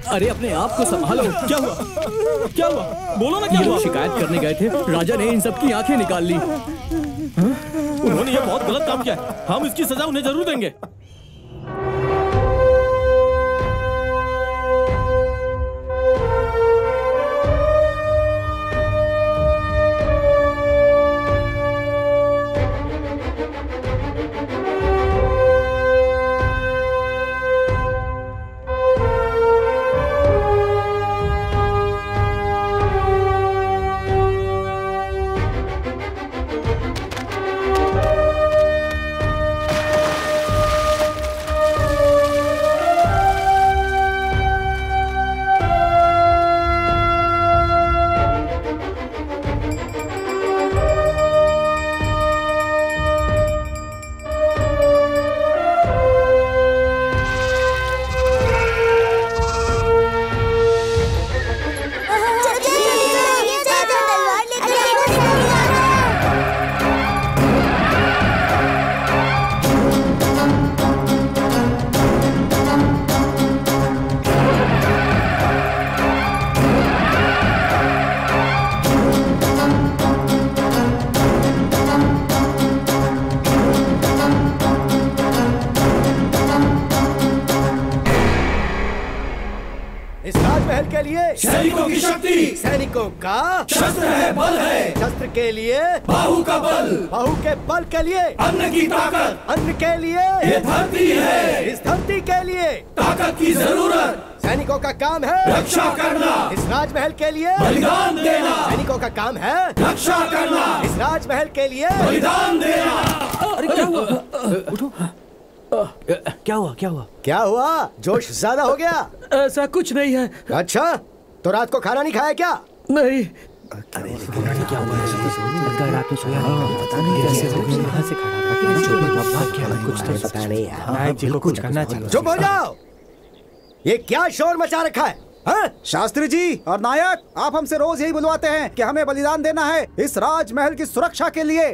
अरे अपने आप को संभालो। क्या हुआ? क्या हुआ? बोलो ना क्या हुआ? शिकायत करने गए थे, राजा ने इन सबकी आंखें निकाल ली। उन्होंने ये बहुत गलत काम किया है, हम इसकी सजा उन्हें जरूर देंगे। सैनिकों की शक्ति, सैनिकों का शस्त्र है, बल है। शस्त्र के लिए बाहु का बल, बाहु के बल के लिए अन्न की ताकत, अन्न के लिए ये धरती है, इस धरती के लिए ताकत की जरूरत। सैनिकों का काम है रक्षा करना, इस राजमहल के लिए बलिदान देना। सैनिकों का काम है रक्षा करना, इस राजमहल के लिए बलिदान देना। अरे क्या हुआ? उठो। क्या हुआ? क्या हुआ? क्या हुआ? जोश ज्यादा हो गया? ऐसा कुछ नहीं है। अच्छा, तो रात को खाना नहीं खाया क्या? नहीं। अरे क्या हुआ? लगता है रात में सोया नहीं। पता नहीं कहाँ से खड़ा था। कुछ तो पता नहीं यार। नायक जी को कुछ करना चाहिए। चुप हो जाओ। ये क्या शोर मचा रखा है? हाँ? शास्त्री जी और नायक, आप हमसे रोज यही बुलवाते हैं कि हमें बलिदान देना है इस राजमहल की सुरक्षा के लिए।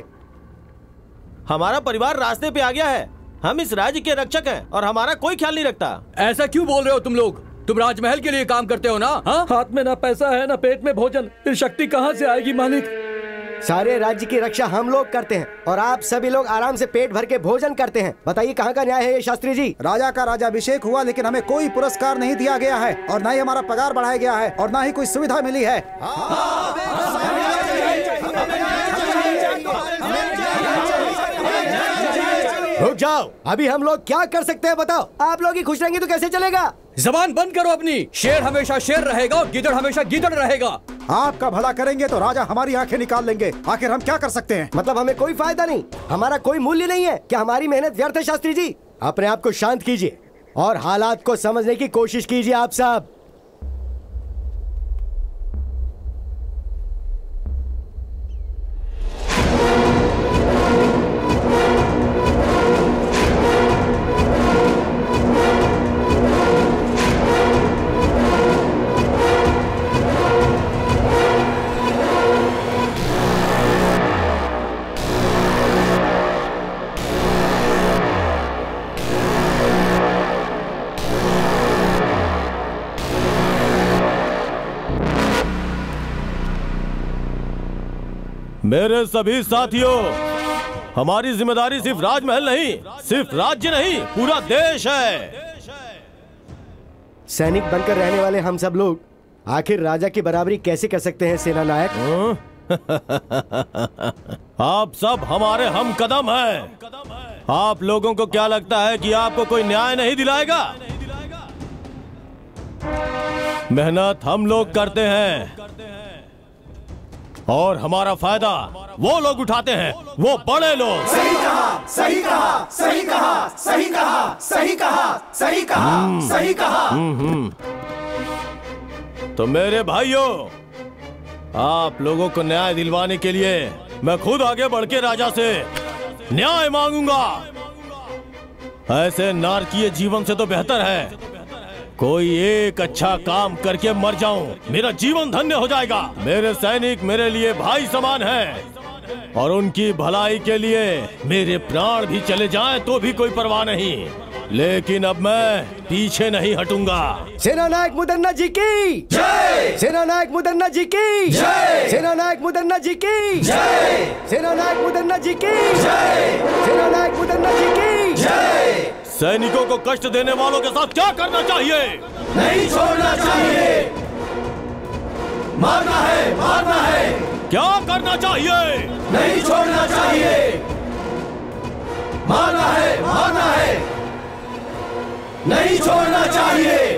हमारा परिवार रास्ते पे आ गया है, हम इस राज्य के रक्षक हैं और हमारा कोई ख्याल नहीं रखता। ऐसा क्यों बोल रहे हो तुम लोग? तुम राजमहल के लिए काम करते हो ना? हाँ? हाथ में ना पैसा है ना पेट में भोजन, ये शक्ति कहाँ से आएगी मालिक? सारे राज्य की रक्षा हम लोग करते हैं और आप सभी लोग आराम से पेट भर के भोजन करते हैं। बताइए कहाँ का न्याय है ये शास्त्री जी? राजा का राजाभिषेक हुआ लेकिन हमें कोई पुरस्कार नहीं दिया गया है और न ही हमारा पगार बढ़ाया गया है और न ही कोई सुविधा मिली है। रुक जाओ, अभी हम लोग क्या कर सकते हैं बताओ? आप लोग ही खुश रहेंगे तो कैसे चलेगा? जबान बंद करो अपनी। शेर हमेशा शेर रहेगा और गीदड़ हमेशा गीदड़ रहेगा। आपका भला करेंगे तो राजा हमारी आंखें निकाल लेंगे। आखिर हम क्या कर सकते हैं? मतलब हमें कोई फायदा नहीं, हमारा कोई मूल्य नहीं है क्या? हमारी मेहनत व्यर्थ है? शास्त्री जी, अपने आप को शांत कीजिए और हालात को समझने की कोशिश कीजिए आप सब। मेरे सभी साथियों, हमारी जिम्मेदारी सिर्फ राजमहल नहीं, सिर्फ राज्य नहीं, पूरा देश है। सैनिक बनकर रहने वाले हम सब लोग आखिर राजा की बराबरी कैसे कर सकते हैं सेना नायक? आप सब हमारे हम कदम हैं। आप लोगों को क्या लगता है कि आपको कोई न्याय नहीं दिलाएगा? मेहनत हम लोग करते हैं और हमारा फायदा वो लोग उठाते हैं, वो बड़े लोग। सही कहा, सही कहा, सही कहा, सही कहा, सही कहा, सही कहा, सही कहा। तो मेरे भाइयों, आप लोगों को न्याय दिलवाने के लिए मैं खुद आगे बढ़ के राजा से न्याय मांगूंगा। ऐसे नारकीय जीवन से तो बेहतर है कोई एक अच्छा काम करके मर जाऊं, मेरा जीवन धन्य हो जाएगा। मेरे सैनिक मेरे लिए भाई समान हैं और उनकी भलाई के लिए मेरे प्राण भी चले जाएं तो भी कोई परवाह नहीं। लेकिन अब मैं पीछे नहीं हटूंगा। सेना नायक मुदन्ना जी की जय। सेना नायक मुदन्ना जी की जय। सेना नायक मुदन्ना जी की जय। सेना नायक मुदन्ना जी की जय। सेना नायक मुदन्ना जी की जय। सैनिकों को कष्ट देने वालों के साथ क्या करना चाहिए? नहीं छोड़ना चाहिए, मारना है, मारना है। क्या करना चाहिए? नहीं छोड़ना चाहिए, मारना है, मारना है। नहीं छोड़ना चाहिए।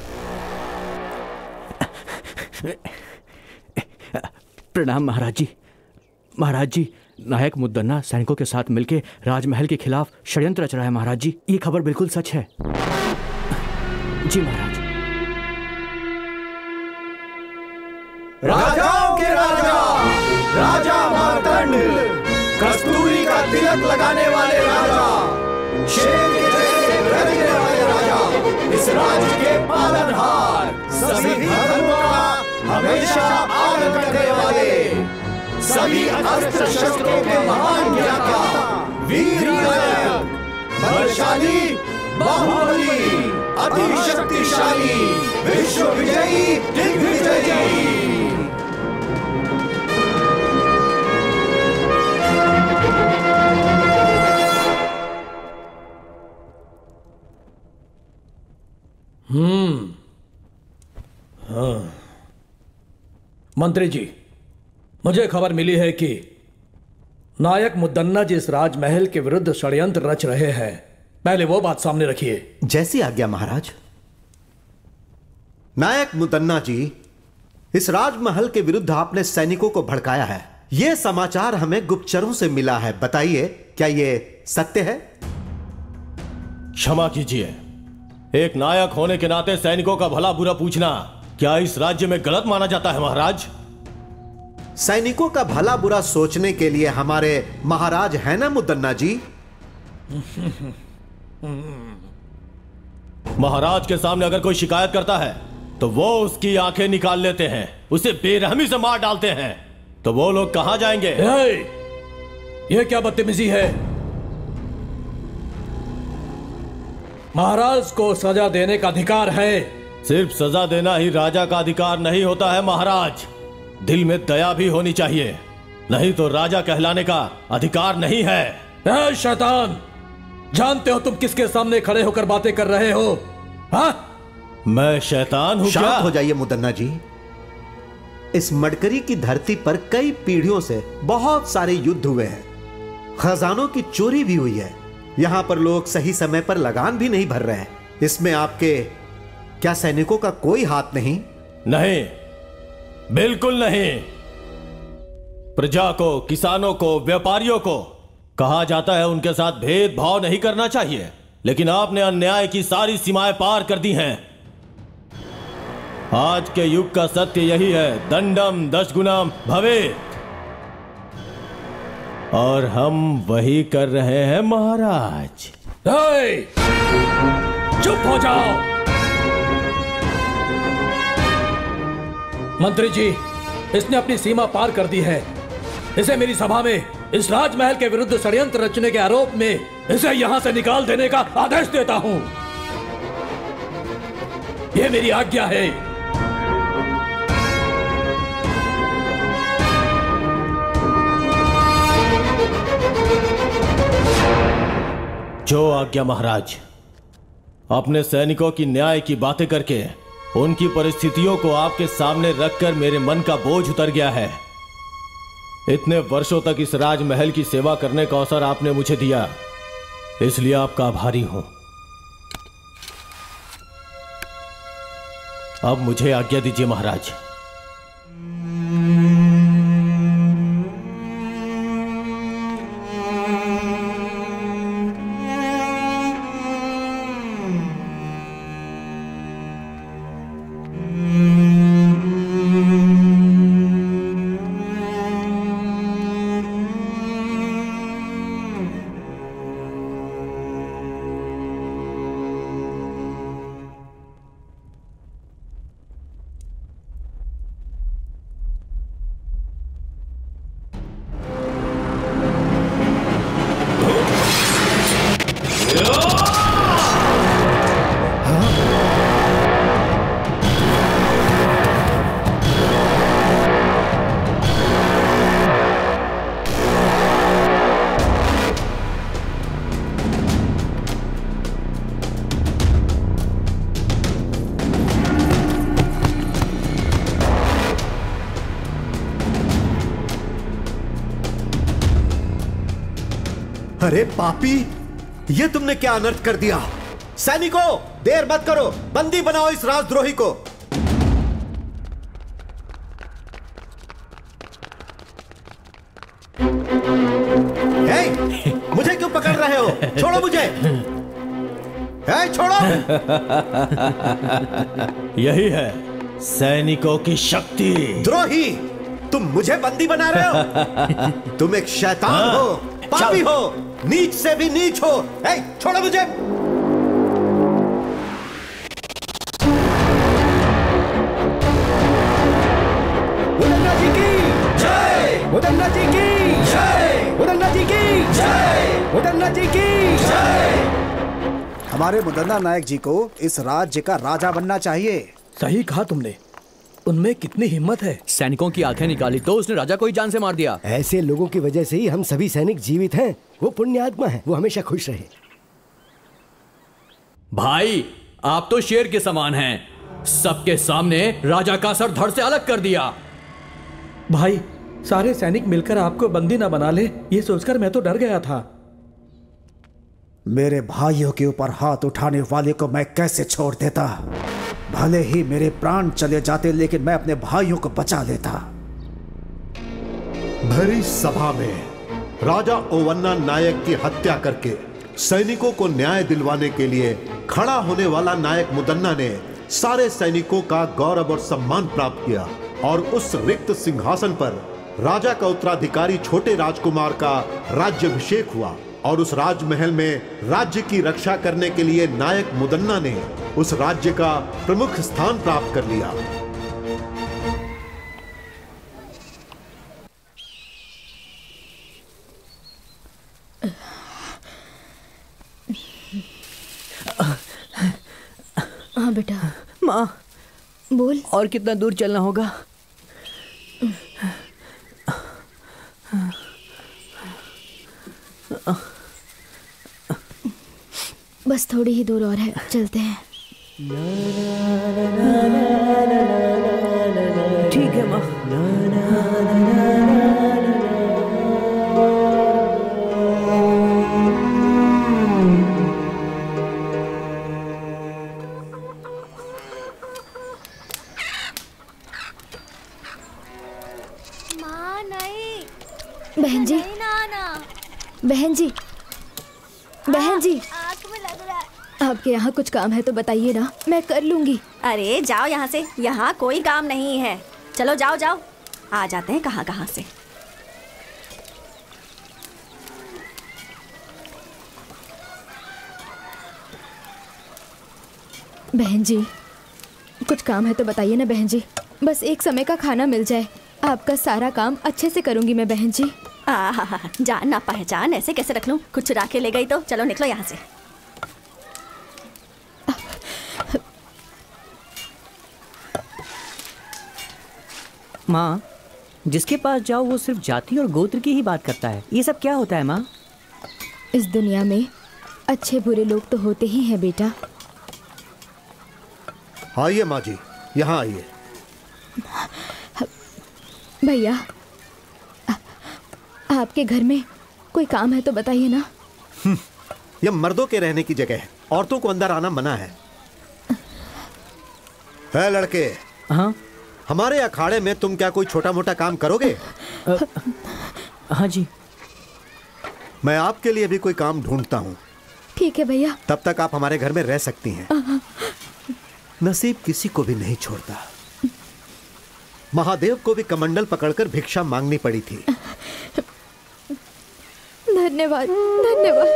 प्रणाम महाराज जी। महाराज जी, नायक मुद्दन्ना सैनिकों के साथ मिलकर राजमहल के खिलाफ षड्यंत्र रच रहा है महाराज जी। ये खबर बिल्कुल सच है। जी महाराज। राजाओं के राजा, राजा मार्तंड, कस्तूरी का तिलक लगाने वाले राजा, शेर के जैसे गरजने वाले राजा, इस राज्य के पालनहार, सभी धर्मों का हमेशा पालन करने वाले, सभी अस्त्र शस्त्रों के महान ज्ञाता, वीर नायक, बलशाली, बाहुबली, अति शक्तिशाली, विश्व विजयी, दिग्विजयी। हाँ। मंत्री जी, मुझे खबर मिली है कि नायक मुद्दन्ना जी इस राजमहल के विरुद्ध षड्यंत्र रच रहे हैं। पहले वो बात सामने रखिए। जैसी आज्ञा महाराज। नायक मुद्दन्ना जी, इस राजमहल के विरुद्ध आपने सैनिकों को भड़काया है। यह समाचार हमें गुप्तचरों से मिला है। बताइए, क्या यह सत्य है? क्षमा कीजिए, एक नायक होने के नाते सैनिकों का भला बुरा पूछना क्या इस राज्य में गलत माना जाता है महाराज? सैनिकों का भला बुरा सोचने के लिए हमारे महाराज है ना मुद्दन्ना जी। महाराज के सामने अगर कोई शिकायत करता है तो वो उसकी आंखें निकाल लेते हैं, उसे बेरहमी से मार डालते हैं। तो वो लोग कहां जाएंगे? ये क्या बदतमीजी है? महाराज को सजा देने का अधिकार है। सिर्फ सजा देना ही राजा का अधिकार नहीं होता है महाराज, दिल में दया भी होनी चाहिए, नहीं तो राजा कहलाने का अधिकार नहीं है। ऐ शैतान, जानते हो तुम किसके सामने खड़े होकर बातें कर रहे हो? हाँ? मैं शैतान हूं क्या? शांत हो जाइए मुद्दन्ना जी। इस मडकरी की धरती पर कई पीढ़ियों से बहुत सारे युद्ध हुए हैं, खजानों की चोरी भी हुई है। यहां पर लोग सही समय पर लगान भी नहीं भर रहे हैं। इसमें आपके क्या सैनिकों का कोई हाथ नहीं? नहीं, बिल्कुल नहीं। प्रजा को, किसानों को, व्यापारियों को कहा जाता है उनके साथ भेदभाव नहीं करना चाहिए, लेकिन आपने अन्याय की सारी सीमाएं पार कर दी हैं। आज के युग का सत्य यही है, दंडम दशगुणम भवेत्, और हम वही कर रहे हैं महाराज। चुप हो जाओ। मंत्री जी, इसने अपनी सीमा पार कर दी है। इसे मेरी सभा में इस राजमहल के विरुद्ध षड्यंत्र रचने के आरोप में इसे यहां से निकाल देने का आदेश देता हूं। यह मेरी आज्ञा है। जो आज्ञा महाराज। अपने सैनिकों की न्याय की बातें करके उनकी परिस्थितियों को आपके सामने रखकर मेरे मन का बोझ उतर गया है। इतने वर्षों तक इस राजमहल की सेवा करने का अवसर आपने मुझे दिया, इसलिए आपका आभारी हूं। अब मुझे आज्ञा दीजिए महाराज। अरे पापी, ये तुमने क्या अनर्थ कर दिया? सैनिकों, देर मत करो, बंदी बनाओ इस राजद्रोही को। मुझे क्यों पकड़ रहे हो? छोड़ो मुझे। छोड़ो। यही है सैनिकों की शक्ति। द्रोही, तुम मुझे बंदी बना रहे हो? तुम एक शैतान हो, पापी हो, नीच से भी नीच हो। छोड़ो मुझे। मुदन्ना जी की जय, मुदन्ना जी की जय, मुदन्ना जी की जय, मुदन्ना जी की जय। हमारे मुदन्ना नायक जी को इस राज्य का राजा बनना चाहिए। सही कहा तुमने, उनमें कितनी हिम्मत है। सैनिकों की आंखें निकाली तो उसने राजा को ही जान से मार दिया। ऐसे लोगों की वजह से ही हम सभी सैनिक जीवित हैं। वो पुण्यात्मा है, वो हमेशा खुश रहे। भाई, आप तो शेर के समान हैं। सबके सामने राजा का सर धड़ से अलग कर दिया। भाई, सारे सैनिक मिलकर आपको बंदी न बना ले, ये सोचकर मैं तो डर गया था। मेरे भाइयों के ऊपर हाथ उठाने वाले को मैं कैसे छोड़ देता? भले ही मेरे प्राण चले जाते, लेकिन मैं अपने भाइयों को बचा लेता। भरी सभा में राजा ओवन्ना नायक की हत्या करके सैनिकों को न्याय दिलवाने के लिए खड़ा होने वाला नायक मुदन्ना ने सारे सैनिकों का गौरव और सम्मान प्राप्त किया और उस रिक्त सिंहासन पर राजा का उत्तराधिकारी छोटे राजकुमार का राज्याभिषेक हुआ और उस राजमहल में राज्य की रक्षा करने के लिए नायक मुदन्ना ने उस राज्य का प्रमुख स्थान प्राप्त कर लिया। हाँ बेटा। माँ, बोल। और कितना दूर चलना होगा? बस थोड़ी ही दूर और है, चलते हैं। ठीक है माँ। माँ नहीं। बहन जी, बहन जी, बहन जी, आँख में लग रहा है। आपके यहाँ कुछ काम है तो बताइए ना, मैं कर लूंगी। अरे जाओ यहाँ से, यहाँ कोई काम नहीं है। चलो जाओ जाओ, आ जाते हैं कहाँ कहाँ से। बहन जी, कुछ काम है तो बताइए ना बहन जी। बस एक समय का खाना मिल जाए, आपका सारा काम अच्छे से करूंगी मैं बहन जी। जान ना पहचान ऐसे कैसे रख लूं? कुछ चुरा के ले गई तो चलो निकलो यहाँ से। माँ, जिसके पास जाओ वो सिर्फ जाति और गोत्र की ही बात करता है। ये सब क्या होता है माँ? इस दुनिया में अच्छे बुरे लोग तो होते ही हैं बेटा। आइए माँ जी, यहाँ आइए। भैया, आपके घर में कोई काम है तो बताइए ना। यह मर्दों के रहने की जगह है, औरतों को अंदर आना मना है। लड़के, हाँ, हमारे अखाड़े में तुम क्या कोई छोटा मोटा काम करोगे? हाँ जी। मैं आपके लिए भी कोई काम ढूंढता हूँ। ठीक है भैया। तब तक आप हमारे घर में रह सकती हैं। नसीब किसी को भी नहीं छोड़ता। महादेव को भी कमंडल पकड़कर भिक्षा मांगनी पड़ी थी। धन्यवाद, धन्यवाद।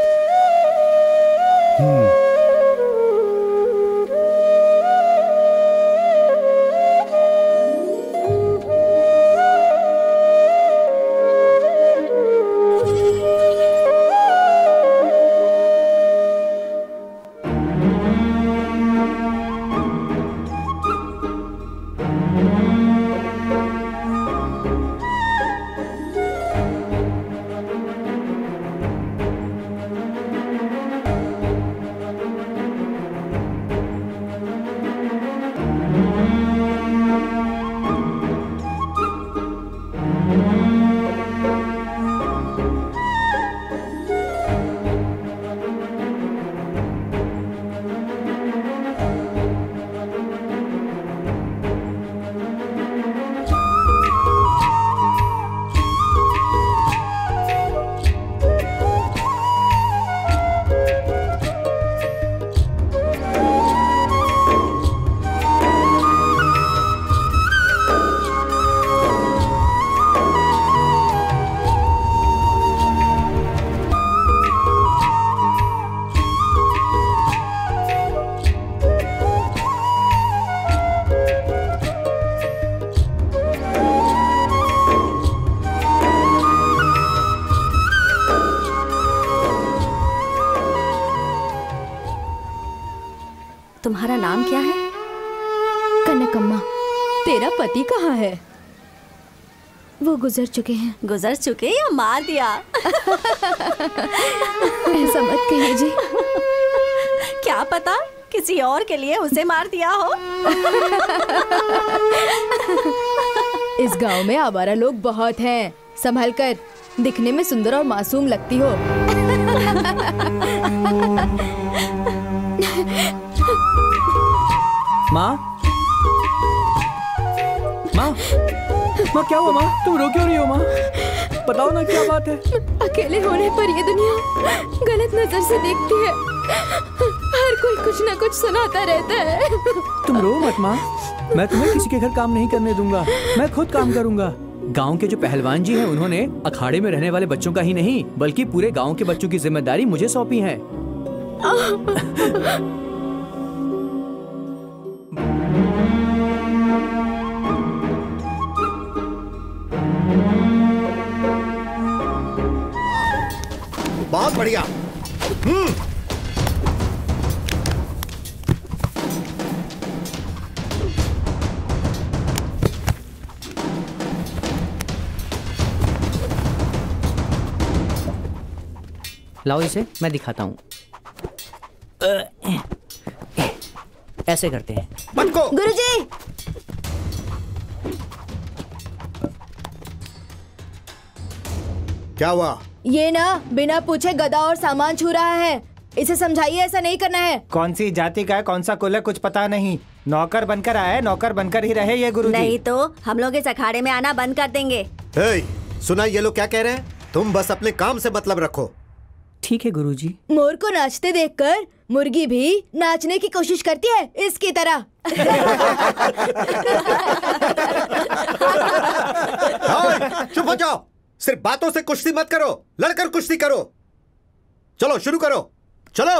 तुम्हारा नाम क्या है? कनकम्मा। तेरा पति कहाँ है? वो गुजर चुके हैं। गुजर चुके या मार दिया? ऐसा मत कहिए जी। क्या पता किसी और के लिए उसे मार दिया हो। इस गांव में आवारा लोग बहुत हैं। संभल कर, दिखने में सुंदर और मासूम लगती हो। माँ, माँ, माँ क्या हुआ माँ? तुम रो क्यों रही हो माँ? बताओ ना क्या बात है? अकेले होने पर ये दुनिया गलत नजर से देखती है। हर कोई कुछ ना कुछ सुनाता रहता है। तुम रो मत माँ, मैं तुम्हें किसी के घर काम नहीं करने दूंगा। मैं खुद काम करूंगा। गांव के जो पहलवान जी हैं, उन्होंने अखाड़े में रहने वाले बच्चों का ही नहीं बल्कि पूरे गांव के बच्चों की जिम्मेदारी मुझे सौंपी है। बहुत बढ़िया। लाओ इसे, मैं दिखाता हूँ। ऐसे करते हैं। बंको। गुरुजी, क्या हुआ? ये ना बिना पूछे गदा और सामान छू रहा है। इसे समझाइए, ऐसा नहीं करना है। कौन सी जाति का है, कौन सा कुल है, कुछ पता नहीं। नौकर बनकर आया है, नौकर बनकर ही रहे ये गुरुजी। नहीं तो हम लोग इस अखाड़े में आना बंद कर देंगे। सुना ये लोग क्या कह रहे हैं? तुम बस अपने काम से मतलब रखो। ठीक है गुरुजी। मोर को नाचते देखकर मुर्गी भी नाचने की कोशिश करती है, इसकी तरह। चुप हो जाओ। सिर्फ बातों से कुश्ती मत करो, लड़कर कुश्ती करो। चलो शुरू करो, चलो।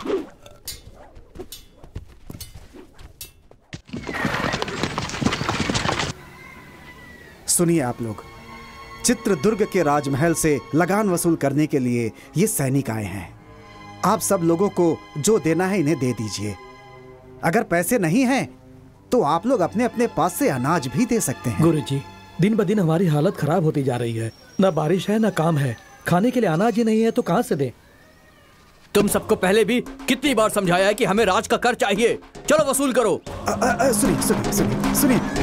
सुनिए आप लोग, चित्रदुर्ग के राजमहल से लगान वसूल करने के लिए ये सैनिक आए हैं। आप सब लोगों को जो देना है इन्हें दे दीजिए। अगर पैसे नहीं हैं तो आप लोग अपने अपने पास से अनाज भी दे सकते हैं। गुरुजी, दिन ब दिन हमारी हालत खराब होती जा रही है। न बारिश है न काम है, खाने के लिए अनाज ही नहीं है तो कहाँ से दें? तुम सबको पहले भी कितनी बार समझाया है कि हमें राज का कर चाहिए। चलो वसूल करो। सुनिए सुनिए सुनिए सुनिए।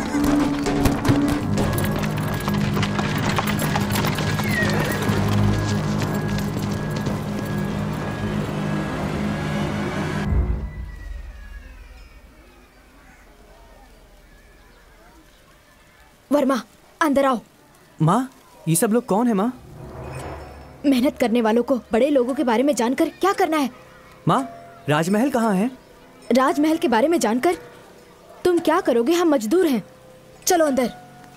वर्मा, अंदर आओ। माँ, ये सब लोग कौन है माँ? मेहनत करने वालों को बड़े लोगों के बारे में जानकर क्या करना है? माँ, राजमहल कहाँ है? राजमहल के बारे में जानकर तुम क्या करोगे? हम मजदूर हैं। चलो अंदर।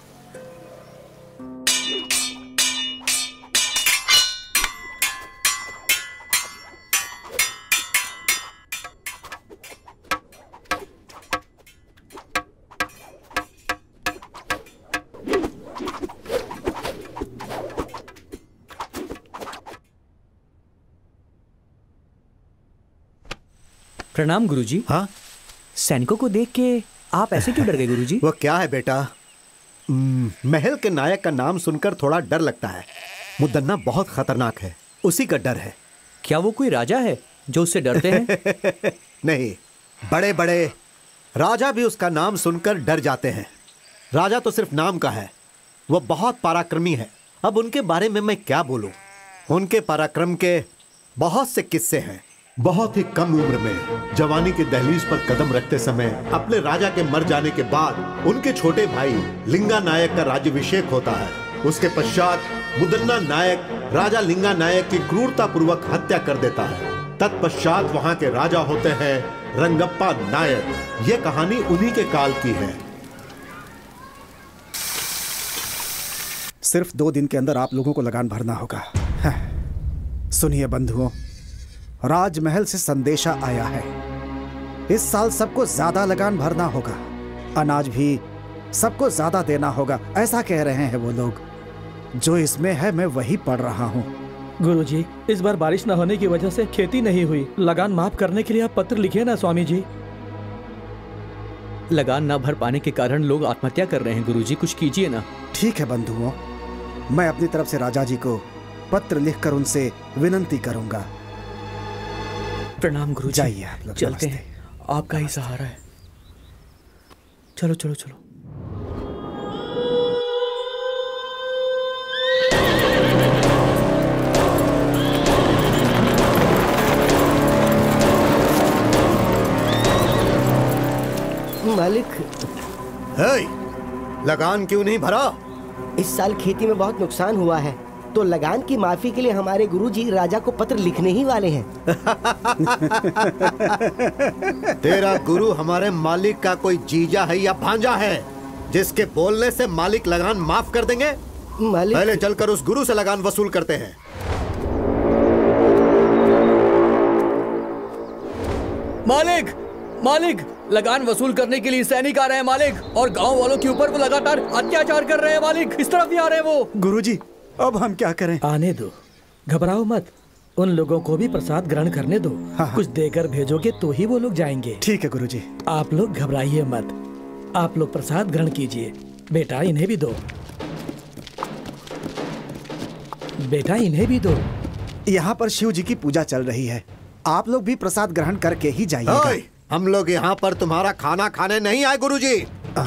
प्रणाम गुरुजी। हाँ? सैनिकों को देख के आप ऐसे क्यों डर गए गुरुजी? वो क्या है बेटा, महल के नायक का नाम सुनकर थोड़ा डर लगता है। मुदन्ना बहुत खतरनाक है, उसी का डर है। क्या वो कोई राजा है जो उससे डरते हैं? नहीं, बड़े बड़े राजा भी उसका नाम सुनकर डर जाते हैं। राजा तो सिर्फ नाम का है, वो बहुत पराक्रमी है। अब उनके बारे में मैं क्या बोलूं? उनके पराक्रम के बहुत से किस्से हैं। बहुत ही कम उम्र में जवानी के दहलीज पर कदम रखते समय अपने राजा के मर जाने के बाद उनके छोटे भाई लिंगा नायक का राज्याभिषेक होता है। उसके पश्चात मुदन्ना नायक राजा लिंगा नायक की क्रूरता पूर्वक हत्या कर देता है। तत्पश्चात वहां के राजा होते हैं रंगप्पा नायक। ये कहानी उन्हीं के काल की है। सिर्फ 2 दिन के अंदर आप लोगों को लगान भरना होगा। सुनिए बंधुओं, राजमहल से संदेशा आया है। इस साल सबको ज्यादा लगान भरना होगा, अनाज भी सबको ज्यादा देना होगा। ऐसा कह रहे हैं वो लोग। जो इसमें है मैं वही पढ़ रहा हूं। गुरुजी, इस बार बारिश न होने की वजह से खेती नहीं हुई। लगान माफ करने के लिए आप पत्र लिखे ना स्वामी जी। लगान ना भर पाने के कारण लोग आत्महत्या कर रहे हैं गुरुजी, कुछ कीजिए ना। ठीक है बंधुओं, मैं अपनी तरफ से राजा जी को पत्र लिखकर उनसे विनंती करूंगा। प्रणाम गुरुजी। जाइए आप लोग, चलते नमस्ते। हैं, आपका ही सहारा है। चलो चलो चलो। मालिक, लगान क्यों नहीं भरा? इस साल खेती में बहुत नुकसान हुआ है, तो लगान की माफी के लिए हमारे गुरुजी राजा को पत्र लिखने ही वाले हैं। तेरा गुरु हमारे मालिक का कोई जीजा है या भांजा है जिसके बोलने से मालिक लगान माफ कर देंगे? मालिक, पहले चलकर उस गुरु से लगान वसूल करते हैं। मालिक, मालिक, लगान वसूल करने के लिए सैनिक आ रहे हैं मालिक, और गांव वालों के ऊपर वो लगातार अत्याचार कर रहे हैं मालिक। इस तरफ भी आ रहे हैं वो। गुरुजी, अब हम क्या करें? आने दो, घबराओ मत। उन लोगों को भी प्रसाद ग्रहण करने दो। हाँ। कुछ देकर भेजोगे तो ही वो लोग जाएंगे। ठीक है गुरुजी। आप लोग घबराइए मत, आप लोग प्रसाद ग्रहण कीजिए। बेटा इन्हें भी दो, बेटा इन्हें भी दो। यहाँ पर शिव जी की पूजा चल रही है, आप लोग भी प्रसाद ग्रहण करके ही जाइएगा। हम लोग यहाँ पर तुम्हारा खाना खाने नहीं आए गुरुजी।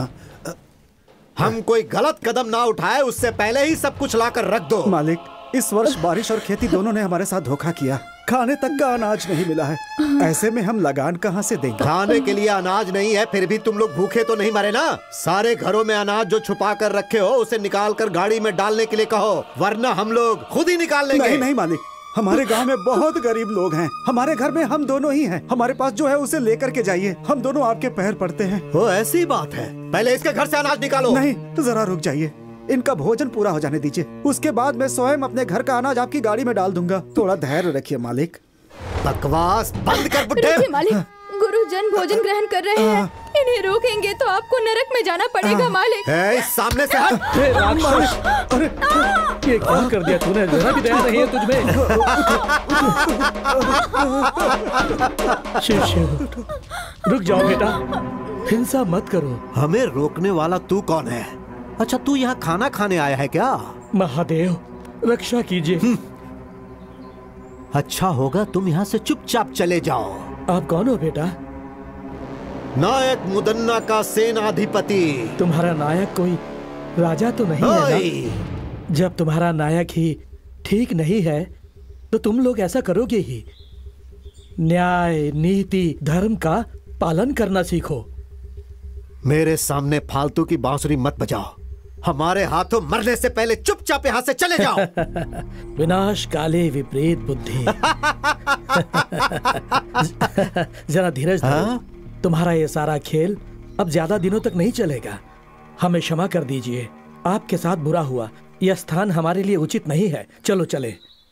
हम कोई गलत कदम ना उठाए उससे पहले ही सब कुछ लाकर रख दो। मालिक, इस वर्ष बारिश और खेती दोनों ने हमारे साथ धोखा किया। खाने तक का अनाज नहीं मिला है, ऐसे में हम लगान कहाँ से देंगे? खाने के लिए अनाज नहीं है, फिर भी तुम लोग भूखे तो नहीं मरे ना? सारे घरों में अनाज जो छुपा कर रखे हो उसे निकाल कर गाड़ी में डालने के लिए कहो, वरना हम लोग खुद ही निकाल लेंगे। नहीं नहीं मालिक, हमारे गांव में बहुत गरीब लोग हैं, हमारे घर में हम दोनों ही हैं। हमारे पास जो है उसे लेकर के जाइए, हम दोनों आपके पैर पड़ते हैं। वो ऐसी बात है, पहले इसके घर से अनाज निकालो। नहीं, जरा रुक जाइए, इनका भोजन पूरा हो जाने दीजिए, उसके बाद मैं स्वयं अपने घर का अनाज आपकी गाड़ी में डाल दूंगा। थोड़ा धैर्य रखिए मालिक। बकवास बंद कर बुड्ढे। रुकिए मालिक, गुरुजन भोजन ग्रहण कर रहे हैं, इन्हें रोकेंगे तो आपको नरक में जाना पड़ेगा मालिक। इस सामने से हट। हे राक्षस, अरे ये क्या कर दिया तूने? जरा भी दया नहीं है तुझमें। शिव शिव, रुक जाओ बेटा, हिंसा मत करो। हमें रोकने वाला तू कौन है? अच्छा, तू यहाँ खाना खाने आया है क्या? महादेव, रक्षा कीजिए। अच्छा होगा तुम यहाँ से चुपचाप चले जाओ। आप कौन हो बेटा? नायक मुदन्ना का सेनाधिपति। तुम्हारा नायक कोई राजा तो नहीं है ना? जब तुम्हारा नायक ही ठीक नहीं है तो तुम लोग ऐसा करोगे ही। न्याय, नीति, धर्म का पालन करना सीखो। मेरे सामने फालतू की बांसुरी मत बजाओ, हमारे हाथों मरने से पहले चुपचाप यहाँ से चले जाओ। विनाश काले विपरीत बुद्धि। जरा धीरज धरो, तुम्हारा ये सारा खेल अब ज्यादा दिनों तक नहीं चलेगा। हमें क्षमा कर दीजिए, आपके साथ बुरा हुआ, यह स्थान हमारे लिए उचित नहीं है। चलो चले।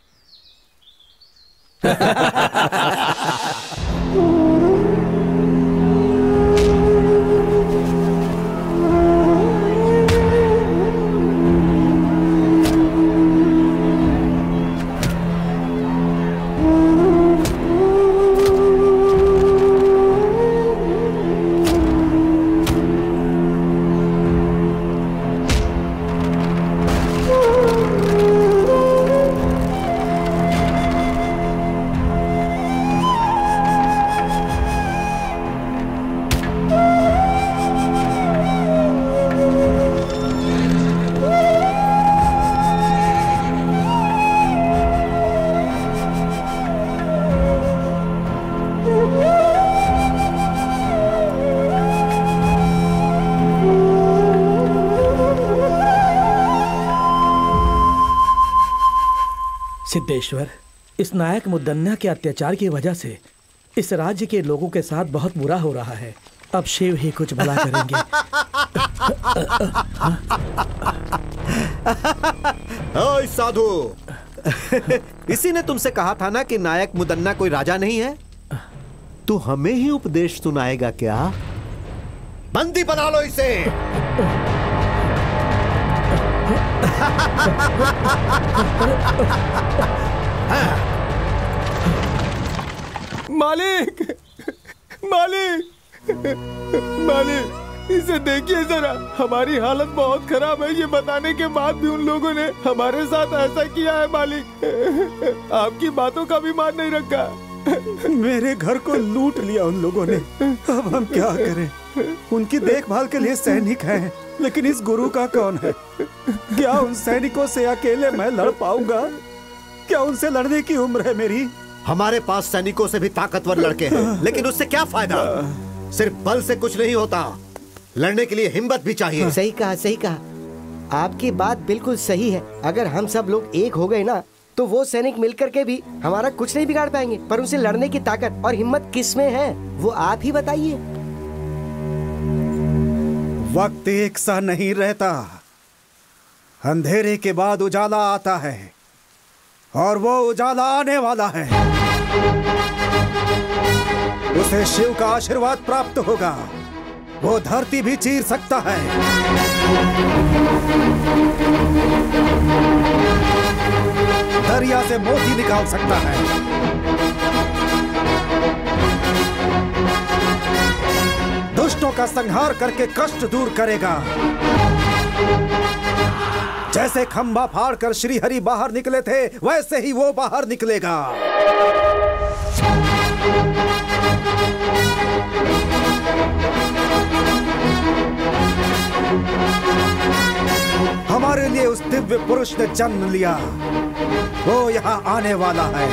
सिद्धेश्वर, इस नायक मुदन्ना के अत्याचार की वजह से इस राज्य के लोगों के साथ बहुत बुरा हो रहा है। अब शिव ही कुछ भला करेंगे। ओए साधु, इसी ने तुमसे कहा था ना कि नायक मुदन्ना कोई राजा नहीं है? तू हमें ही उपदेश सुनाएगा क्या? बंदी बना लो इसे। मालिक, मालिक, मालिक, इसे देखिए जरा, हमारी हालत बहुत खराब है। ये बताने के बाद भी उन लोगों ने हमारे साथ ऐसा किया है मालिक। आपकी बातों का भी मान नहीं रखा। मेरे घर को लूट लिया उन लोगों ने। अब हम क्या करें? उनकी देखभाल के लिए सैनिक हैं, लेकिन इस गुरु का कौन है? क्या उन सैनिकों से अकेले मैं लड़ पाऊंगा? क्या उनसे लड़ने की उम्र है मेरी? हमारे पास सैनिकों से भी ताकतवर लड़के हैं, लेकिन उससे क्या फायदा? सिर्फ बल से कुछ नहीं होता, लड़ने के लिए हिम्मत भी चाहिए। सही कहा, सही कहा। आपकी बात बिल्कुल सही है। अगर हम सब लोग एक हो गए ना, तो वो सैनिक मिलकर के भी हमारा कुछ नहीं बिगाड़ पाएंगे। पर उनसे लड़ने की ताकत और हिम्मत किस में है, वो आप ही बताइए। वक्त एक सा नहीं रहता। अंधेरे के बाद उजाला आता है, और वो उजाला आने वाला है। उसे शिव का आशीर्वाद प्राप्त होगा। वो धरती भी चीर सकता है। दरिया से मोती निकाल सकता है। दुष्टों का संहार करके कष्ट दूर करेगा। जैसे खंभा फाड़कर श्री हरि बाहर निकले थे, वैसे ही वो बाहर निकलेगा। हमारे लिए उस दिव्य पुरुष ने जन्म लिया। वो यहाँ आने वाला है।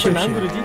प्रणाम गुरुजी।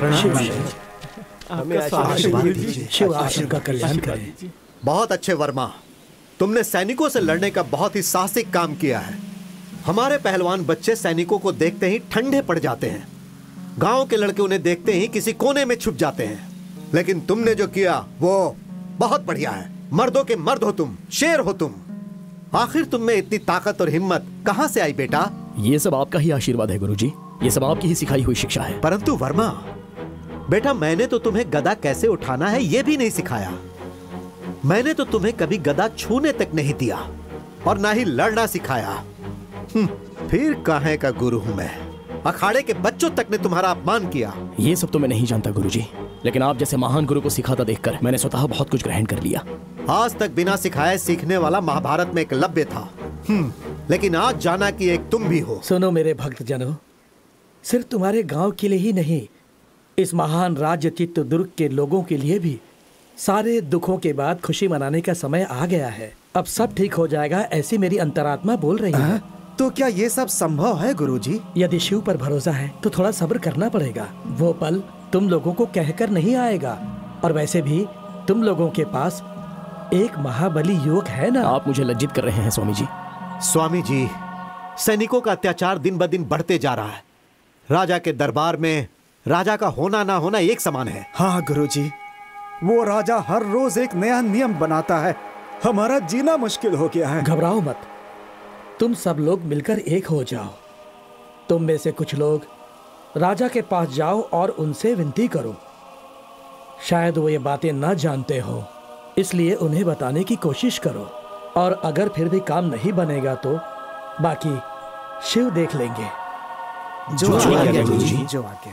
शिव आश्रम का कल्याण करें। बहुत अच्छे वर्मा, तुमने सैनिकों से लड़ने का बहुत ही साहसिक काम किया है। हमारे पहलवान बच्चे सैनिकों को देखते ही ठंडे पड़ जाते हैं। गांव के लड़के उन्हें देखते ही किसी कोने में छुप जाते हैं। लेकिन तुमने जो किया वो बहुत बढ़िया है। मर्दों के मर्द हो तुम, शेर हो तुम। आखिर तुम में इतनी ताकत और हिम्मत कहां से आई बेटा? ये सब आपका ही आशीर्वाद है गुरुजी। ये सब आपकी ही सिखाई हुई शिक्षा है। परंतु वर्मा बेटा, मैंने तो तुम्हें गदा कैसे उठाना है ये भी नहीं सिखाया। मैंने तो तुम्हें कभी गदा छूने तक नहीं दिया और ना ही लड़ना सिखाया। फिर काहे का गुरु हूं मैं? अखाड़े के बच्चों तक ने तुम्हारा अपमान किया। ये सब तो मैं नहीं जानता गुरुजी, लेकिन आप जैसे महान गुरु को सिखाता देखकर मैंने स्वतः बहुत कुछ ग्रहण कर लिया। आज तक बिना सिखाए सीखने वाला महाभारत में एकलव्य था, लेकिन आज जाना कि एक तुम भी हो। सुनो मेरे भक्त जनों, सिर्फ तुम्हारे गांव के लिए ही नहीं, इस महान राज्य चित्रदुर्ग के लोगों के लिए भी सारे दुखों के बाद खुशी मनाने का समय आ गया है। अब सब ठीक हो जाएगा, ऐसी मेरी अंतरात्मा बोल रही है। तो क्या ये सब संभव है गुरुजी? यदि शिव पर भरोसा है तो थोड़ा सब्र करना पड़ेगा। वो पल तुम लोगों को कहकर नहीं आएगा। और वैसे भी तुम लोगों के पास एक महाबली युवक है ना। आप मुझे लज्जित कर रहे हैं स्वामी जी। स्वामी जी, सैनिकों का अत्याचार दिन ब दिन बढ़ते जा रहा है। राजा के दरबार में राजा का होना ना होना एक समान है। हाँ गुरुजी, वो राजा हर रोज एक नया नियम बनाता है। हमारा जीना मुश्किल हो गया है। घबराओ मत, तुम सब लोग मिलकर एक हो जाओ। तुम में से कुछ लोग राजा के पास जाओ और उनसे विनती करो। शायद वो ये बातें ना जानते हो, इसलिए उन्हें बताने की कोशिश करो। और अगर फिर भी काम नहीं बनेगा तो बाकी शिव देख लेंगे। जो आज्ञा गुरुजी, जो आज्ञा।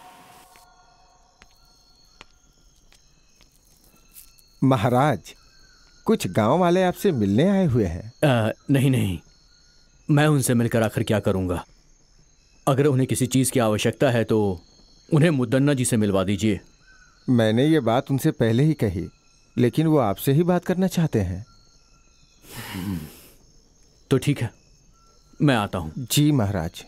महाराज, कुछ गांव वाले आपसे मिलने आए हुए हैं। नहीं, मैं उनसे मिलकर आखिर क्या करूंगा। अगर उन्हें किसी चीज की आवश्यकता है तो उन्हें मुदन्ना जी से मिलवा दीजिए। मैंने ये बात उनसे पहले ही कही, लेकिन वो आपसे ही बात करना चाहते हैं। तो ठीक है, मैं आता हूं। जी महाराज।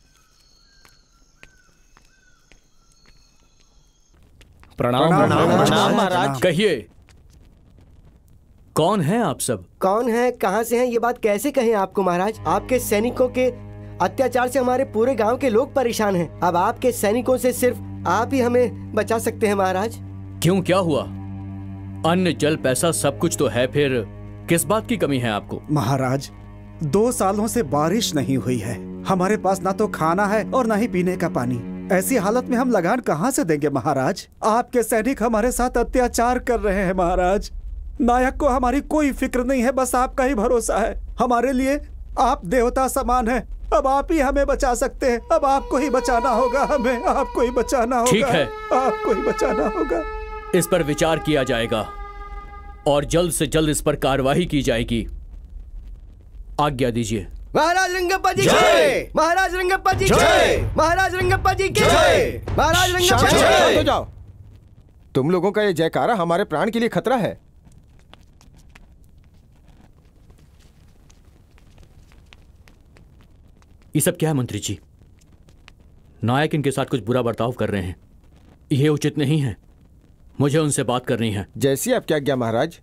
प्रणाम महाराज। कहिए, कौन है आप सब? कौन है, कहाँ से हैं, ये बात कैसे कहें आपको महाराज? आपके सैनिकों के अत्याचार से हमारे पूरे गांव के लोग परेशान हैं। अब आपके सैनिकों से सिर्फ आप ही हमें बचा सकते हैं महाराज। क्यों, क्या हुआ? अन्न जल पैसा सब कुछ तो है, फिर किस बात की कमी है आपको? महाराज, 2 सालों से बारिश नहीं हुई है। हमारे पास ना तो खाना है और ना ही पीने का पानी। ऐसी हालत में हम लगान कहाँ से देंगे महाराज? आपके सैनिक हमारे साथ अत्याचार कर रहे हैं महाराज। नायक को हमारी कोई फिक्र नहीं है, बस आपका ही भरोसा है। हमारे लिए आप देवता समान हैं। अब आप ही हमें बचा सकते हैं। अब आपको ही बचाना होगा, हमें आपको ही बचाना होगा। ठीक है, आपको ही बचाना होगा। इस पर विचार किया जाएगा और जल्द से जल्द इस पर कार्रवाई की जाएगी। आज्ञा दीजिए। महाराज रंगप्पा जी जय। महाराज रंगप्पा जी जय। महाराज रंगप्पा जी जय। महाराज रंगप्पा जी जय। जाओ, तुम लोगों का ये जयकारा हमारे प्राण के लिए खतरा है। ये सब क्या है मंत्री जी? नायक इनके साथ कुछ बुरा बर्ताव कर रहे हैं, यह उचित नहीं है। मुझे उनसे बात करनी है। जैसी आपकी आज्ञा महाराज।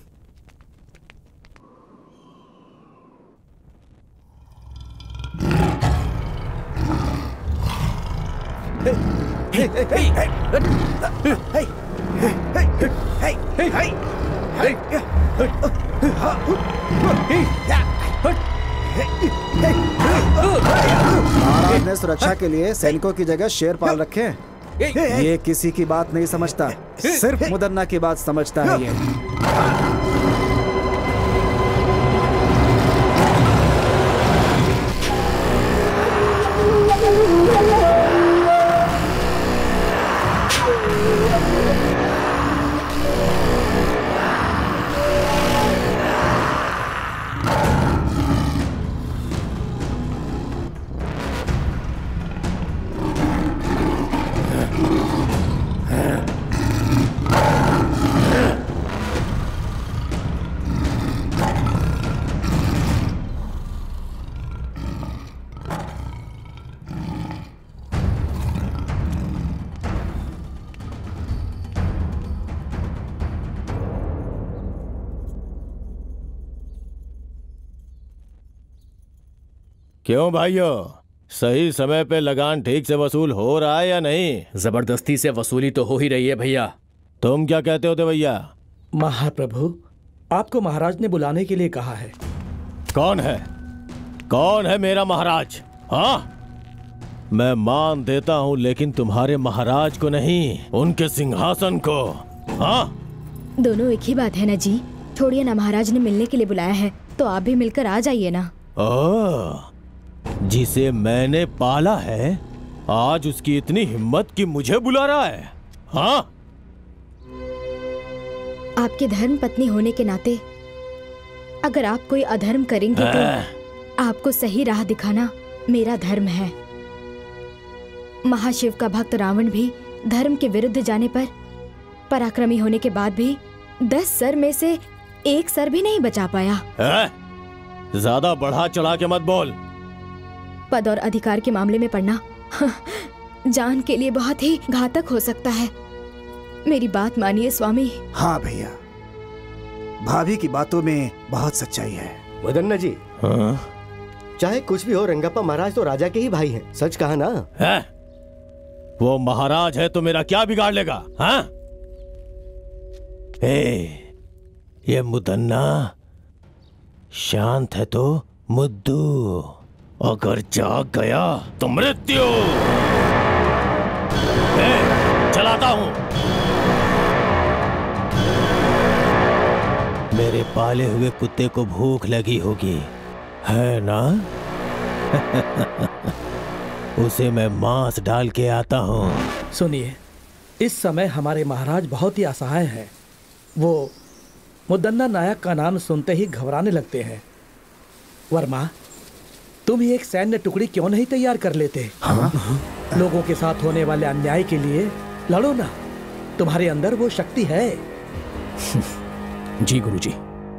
महाराज ने सुरक्षा के लिए सैनिकों की जगह शेर पाल रखे हैं। ये किसी की बात नहीं समझता, सिर्फ मुदन्ना की बात समझता है ये। क्यों भाइयों, सही समय पे लगान ठीक से वसूल हो रहा है या नहीं? जबरदस्ती से वसूली तो हो ही रही है भैया। तुम क्या कहते होते भैया? महाप्रभु, आपको महाराज ने बुलाने के लिए कहा है। कौन है? कौन है मेरा महाराज? हाँ, मैं मान देता हूँ, लेकिन तुम्हारे महाराज को नहीं, उनके सिंहासन को। हाँ, दोनों एक ही बात है ना जी। छोड़िए ना, महाराज ने मिलने के लिए बुलाया है तो आप भी मिलकर आ जाइए ना। जिसे मैंने पाला है, आज उसकी इतनी हिम्मत कि मुझे बुला रहा है। हाँ, आपके धर्म पत्नी होने के नाते अगर आप कोई अधर्म करेंगे तो आपको सही राह दिखाना मेरा धर्म है। महाशिव का भक्त रावण भी धर्म के विरुद्ध जाने पर पराक्रमी होने के बाद भी 10 सर में से 1 सर भी नहीं बचा पाया। ज्यादा बढ़ा चढ़ा के मत बोल। पद और अधिकार के मामले में पड़ना जान के लिए बहुत ही घातक हो सकता है। मेरी बात मानिए स्वामी। हाँ भैया, भाभी की बातों में बहुत सच्चाई है। मुदन्ना जी, चाहे कुछ भी हो, रंगप्पा महाराज तो राजा के ही भाई हैं। सच कहा ना? है? वो महाराज है तो मेरा क्या बिगाड़ लेगा? हाँ? ये मुदन्ना शांत है तो मुद्दू, अगर जाग गया तो मृत्यु। चलाता हूं। मेरे पाले हुए कुत्ते को भूख लगी होगी, है ना? उसे मैं मांस डाल के आता हूँ। सुनिए, इस समय हमारे महाराज बहुत ही असहाय हैं। वो मुदन्ना नायक का नाम सुनते ही घबराने लगते हैं। वर्मा, तुम ही एक सैन्य टुकड़ी क्यों नहीं तैयार कर लेते? लोगों के साथ होने वाले अन्याय के लिए लड़ो ना, तुम्हारे अंदर वो शक्ति है। जी गुरुजी।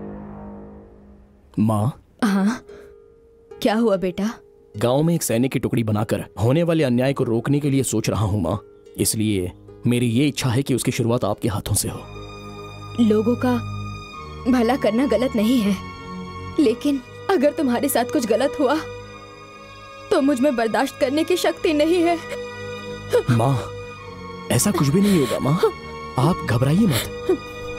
माँ। हाँ, क्या हुआ बेटा? गांव में एक सैनिक की टुकड़ी बनाकर होने वाले अन्याय को रोकने के लिए सोच रहा हूँ माँ। इसलिए मेरी ये इच्छा है कि उसकी शुरुआत आपके हाथों से हो। लोगों का भला करना गलत नहीं है, लेकिन अगर तुम्हारे साथ कुछ गलत हुआ तो मुझ में बर्दाश्त करने की शक्ति नहीं है। माँ, ऐसा कुछ भी नहीं होगा माँ, आप घबराइए मत।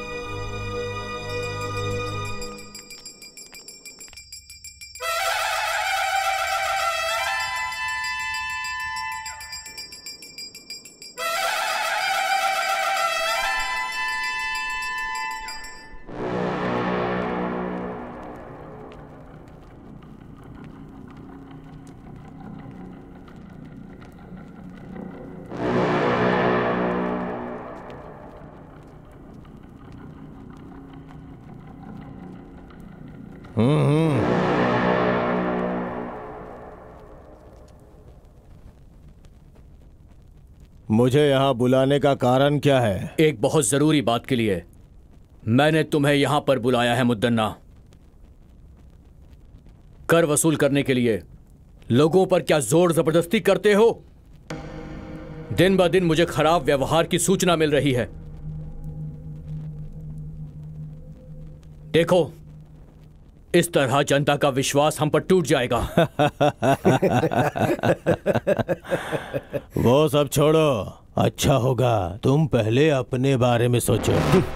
मुझे यहाँ बुलाने का कारण क्या है? एक बहुत जरूरी बात के लिए मैंने तुम्हें यहां पर बुलाया है मुद्दन्ना। कर वसूल करने के लिए लोगों पर क्या जोर जबरदस्ती करते हो? दिन ब दिन मुझे खराब व्यवहार की सूचना मिल रही है। देखो, इस तरह जनता का विश्वास हम पर टूट जाएगा। वो सब छोड़ो, अच्छा होगा तुम पहले अपने बारे में सोचो।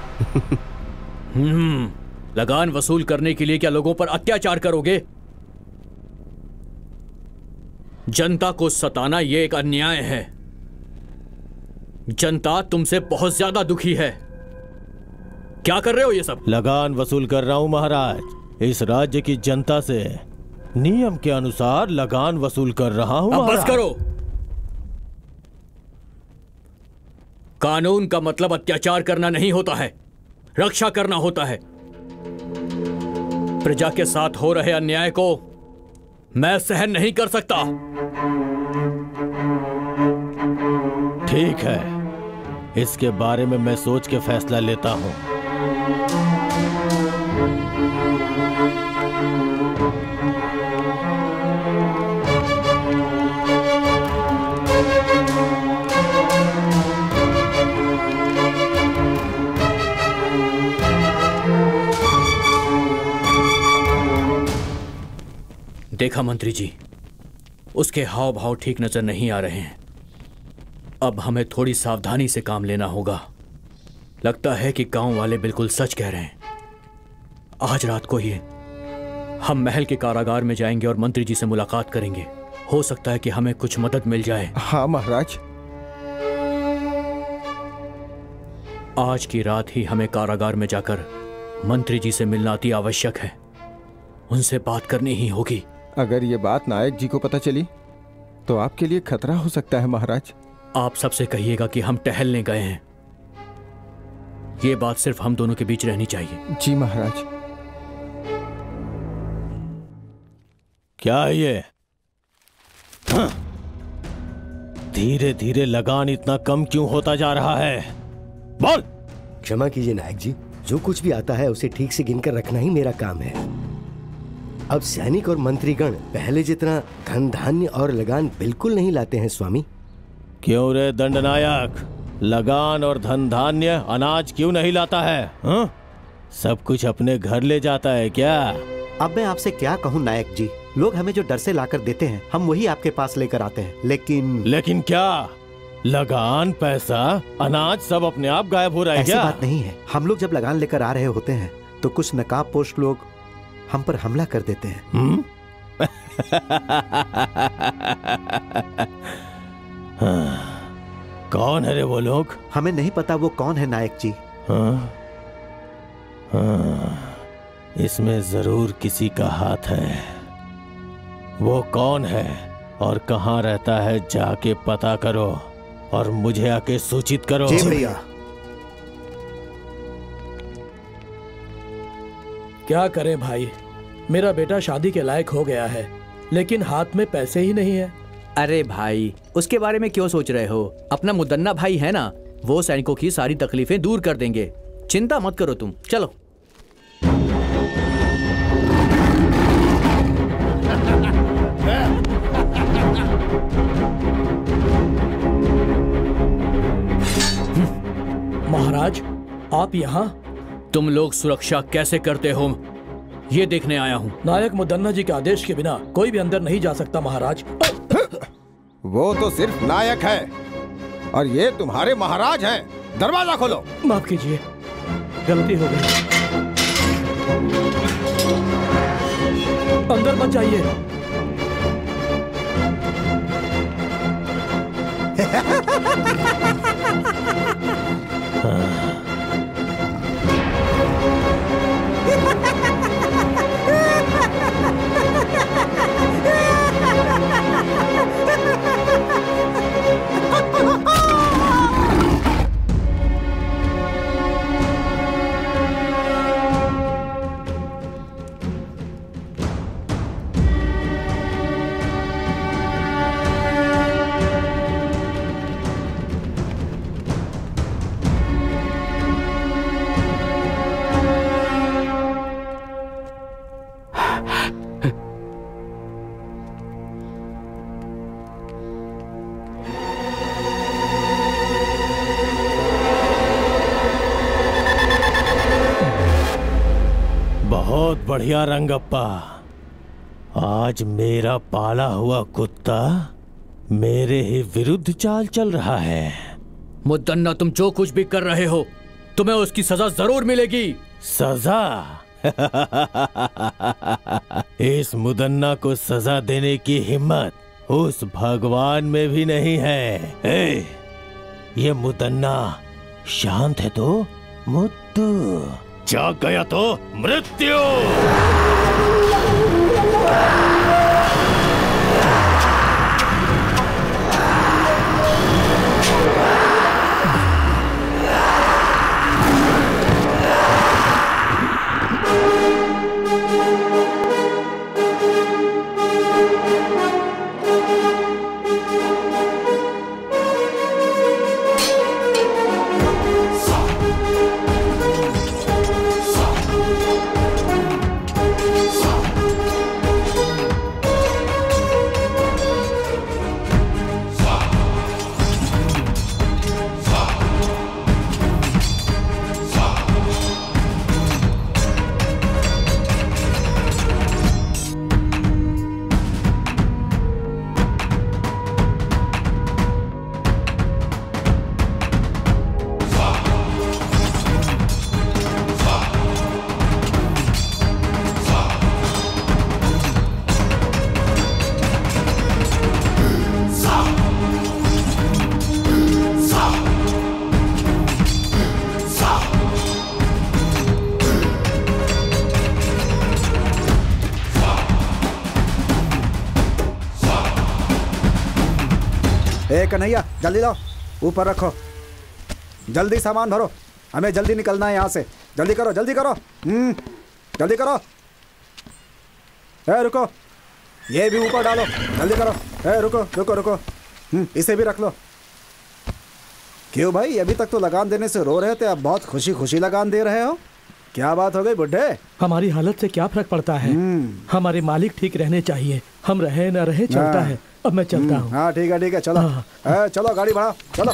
लगान वसूल करने के लिए क्या लोगों पर अत्याचार करोगे? जनता को सताना यह एक अन्याय है। जनता तुमसे बहुत ज्यादा दुखी है। क्या कर रहे हो ये सब? लगान वसूल कर रहा हूं महाराज। इस राज्य की जनता से नियम के अनुसार लगान वसूल कर रहा हूं। अब बस करो। कानून का मतलब अत्याचार करना नहीं होता है, रक्षा करना होता है। प्रजा के साथ हो रहे अन्याय को मैं सहन नहीं कर सकता। ठीक है, इसके बारे में मैं सोच के फैसला लेता हूं। देखा मंत्री जी, उसके हाव भाव ठीक नजर नहीं आ रहे हैं। अब हमें थोड़ी सावधानी से काम लेना होगा। लगता है कि गांव वाले बिल्कुल सच कह रहे हैं। आज रात को ही हम महल के कारागार में जाएंगे और मंत्री जी से मुलाकात करेंगे। हो सकता है कि हमें कुछ मदद मिल जाए। हाँ महाराज। आज की रात ही हमें कारागार में जाकर मंत्री जी से मिलना अति आवश्यक है। उनसे बात करनी ही होगी। अगर ये बात नायक जी को पता चली तो आपके लिए खतरा हो सकता है महाराज। आप सबसे कहिएगा कि हम टहलने गए हैं। ये बात सिर्फ हम दोनों के बीच रहनी चाहिए। जी महाराज। क्या है ये? धीरे धीरे लगान इतना कम क्यों होता जा रहा है? बोल। क्षमा कीजिए नायक जी, जो कुछ भी आता है उसे ठीक से गिनकर रखना ही मेरा काम है। अब सैनिक और मंत्रीगण पहले जितना धन धान्य और लगान बिल्कुल नहीं लाते हैं स्वामी। क्यों रे दंडनायक? लगान और धन धान्य अनाज क्यों नहीं लाता है? हा? सब कुछ अपने घर ले जाता है क्या? अब मैं आपसे क्या कहूँ नायक जी, लोग हमें जो डर से लाकर देते हैं हम वही आपके पास लेकर आते हैं। लेकिन क्या? लगान, पैसा, अनाज सब अपने आप गायब हो रहा है ऐसी क्या? बात नहीं है। हम लोग जब लगान लेकर आ रहे होते हैं तो कुछ नकाबपोश लोग हम पर हमला कर देते हैं। कौन है रे वो लोग? हमें नहीं पता वो कौन है नायक जी। इसमें जरूर किसी का हाथ है। वो कौन है और कहाँ रहता है जाके पता करो और मुझे आके सूचित करो। जी भैया। क्या करें भाई, मेरा बेटा शादी के लायक हो गया है लेकिन हाथ में पैसे ही नहीं है। अरे भाई, उसके बारे में क्यों सोच रहे हो? अपना मुदन्ना भाई है ना, वो सैनिकों की सारी तकलीफें दूर कर देंगे। चिंता मत करो तुम, चलो। महाराज, आप यहाँ? तुम लोग सुरक्षा कैसे करते हो ये देखने आया हूँ। नायक मुदन्ना जी के आदेश के बिना कोई भी अंदर नहीं जा सकता महाराज। वो तो सिर्फ नायक है और ये तुम्हारे महाराज हैं। दरवाजा खोलो। माफ कीजिए, गलती हो गई। अंदर मत जाइए। बहुत बढ़िया रंगप्पा। आज मेरा पाला हुआ कुत्ता मेरे ही विरुद्ध चाल चल रहा है। मुदन्ना, तुम जो कुछ भी कर रहे हो तुम्हें उसकी सजा जरूर मिलेगी। सजा? इस मुदन्ना को सजा देने की हिम्मत उस भगवान में भी नहीं है। ये मुदन्ना शांत है तो मुद्दू, जाग गया तो मृत्यु। कन्हैया जल्दी लाओ, ऊपर रखो, जल्दी सामान भरो, हमें जल्दी निकलना है यहाँ से। जल्दी करो जल्दी करो, जल्दी करो। रुको, ये भी ऊपर डालो, जल्दी करो। रुको रुको रुको, इसे भी रख लो। क्यों भाई, अभी तक तो लगान देने से रो रहे थे, अब बहुत खुशी खुशी लगान दे रहे हो? क्या बात हो गई बुड्ढे? हमारी हालत से क्या फर्क पड़ता है, हमारे मालिक ठीक रहने चाहिए, हम रहे न रहे चलता है। अब मैं चलता हूँ। हाँ ठीक है, चलो। चलो गाड़ी बढ़ाओ, चलो।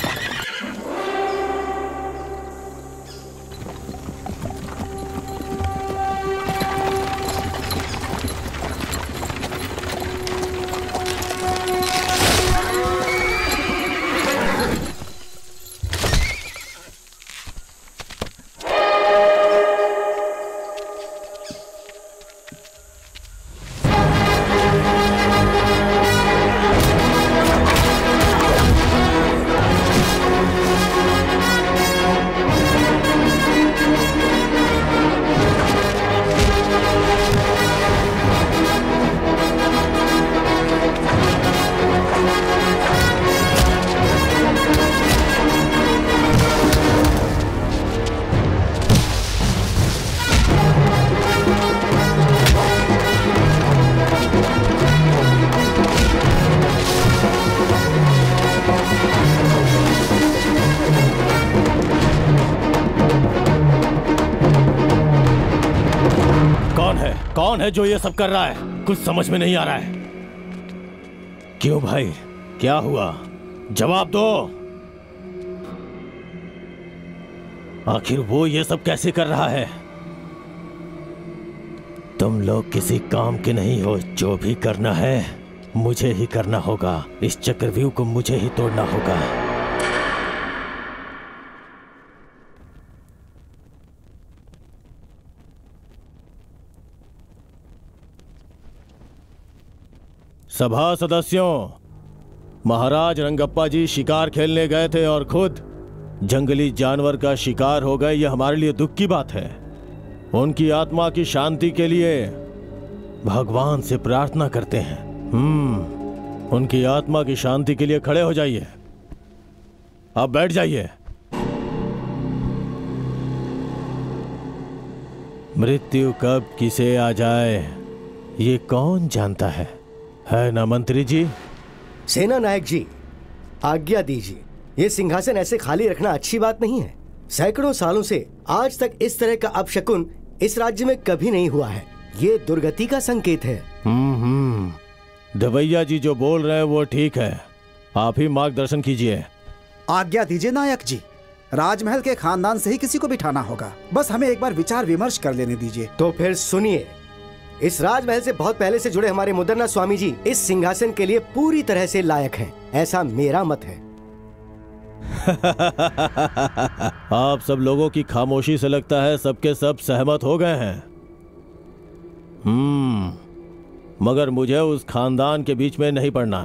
कौन है जो ये सब कर रहा है? कुछ समझ में नहीं आ रहा है। क्यों भाई, क्या हुआ? जवाब दो। आखिर वो ये सब कैसे कर रहा है? तुम लोग किसी काम के नहीं हो। जो भी करना है मुझे ही करना होगा। इस चक्रव्यूह को मुझे ही तोड़ना होगा। सभा सदस्यों, महाराज रंगप्पा जी शिकार खेलने गए थे और खुद जंगली जानवर का शिकार हो गए। यह हमारे लिए दुख की बात है। उनकी आत्मा की शांति के लिए भगवान से प्रार्थना करते हैं। उनकी आत्मा की शांति के लिए खड़े हो जाइए। अब बैठ जाइए। मृत्यु कब किसे आ जाए ये कौन जानता है ना मंत्री जी? सेना नायक जी, आज्ञा दीजिए। ये सिंहासन ऐसे खाली रखना अच्छी बात नहीं है। सैकड़ों सालों से आज तक इस तरह का अपशकुन इस राज्य में कभी नहीं हुआ है। ये दुर्गति का संकेत है। दवैया जी जो बोल रहे हैं वो ठीक है। आप ही मार्गदर्शन कीजिए। आज्ञा दीजिए नायक जी। राजमहल के खानदान से ही किसी को बिठाना होगा। बस हमें एक बार विचार विमर्श कर लेने दीजिए। तो फिर सुनिए, इस राजमहल से बहुत पहले से जुड़े हमारे मुदन्ना स्वामी जी इस सिंहासन के लिए पूरी तरह से लायक हैं। ऐसा मेरा मत है। आप सब लोगों की खामोशी से लगता है सबके सब सहमत हो गए हैं। मगर मुझे उस खानदान के बीच में नहीं पड़ना।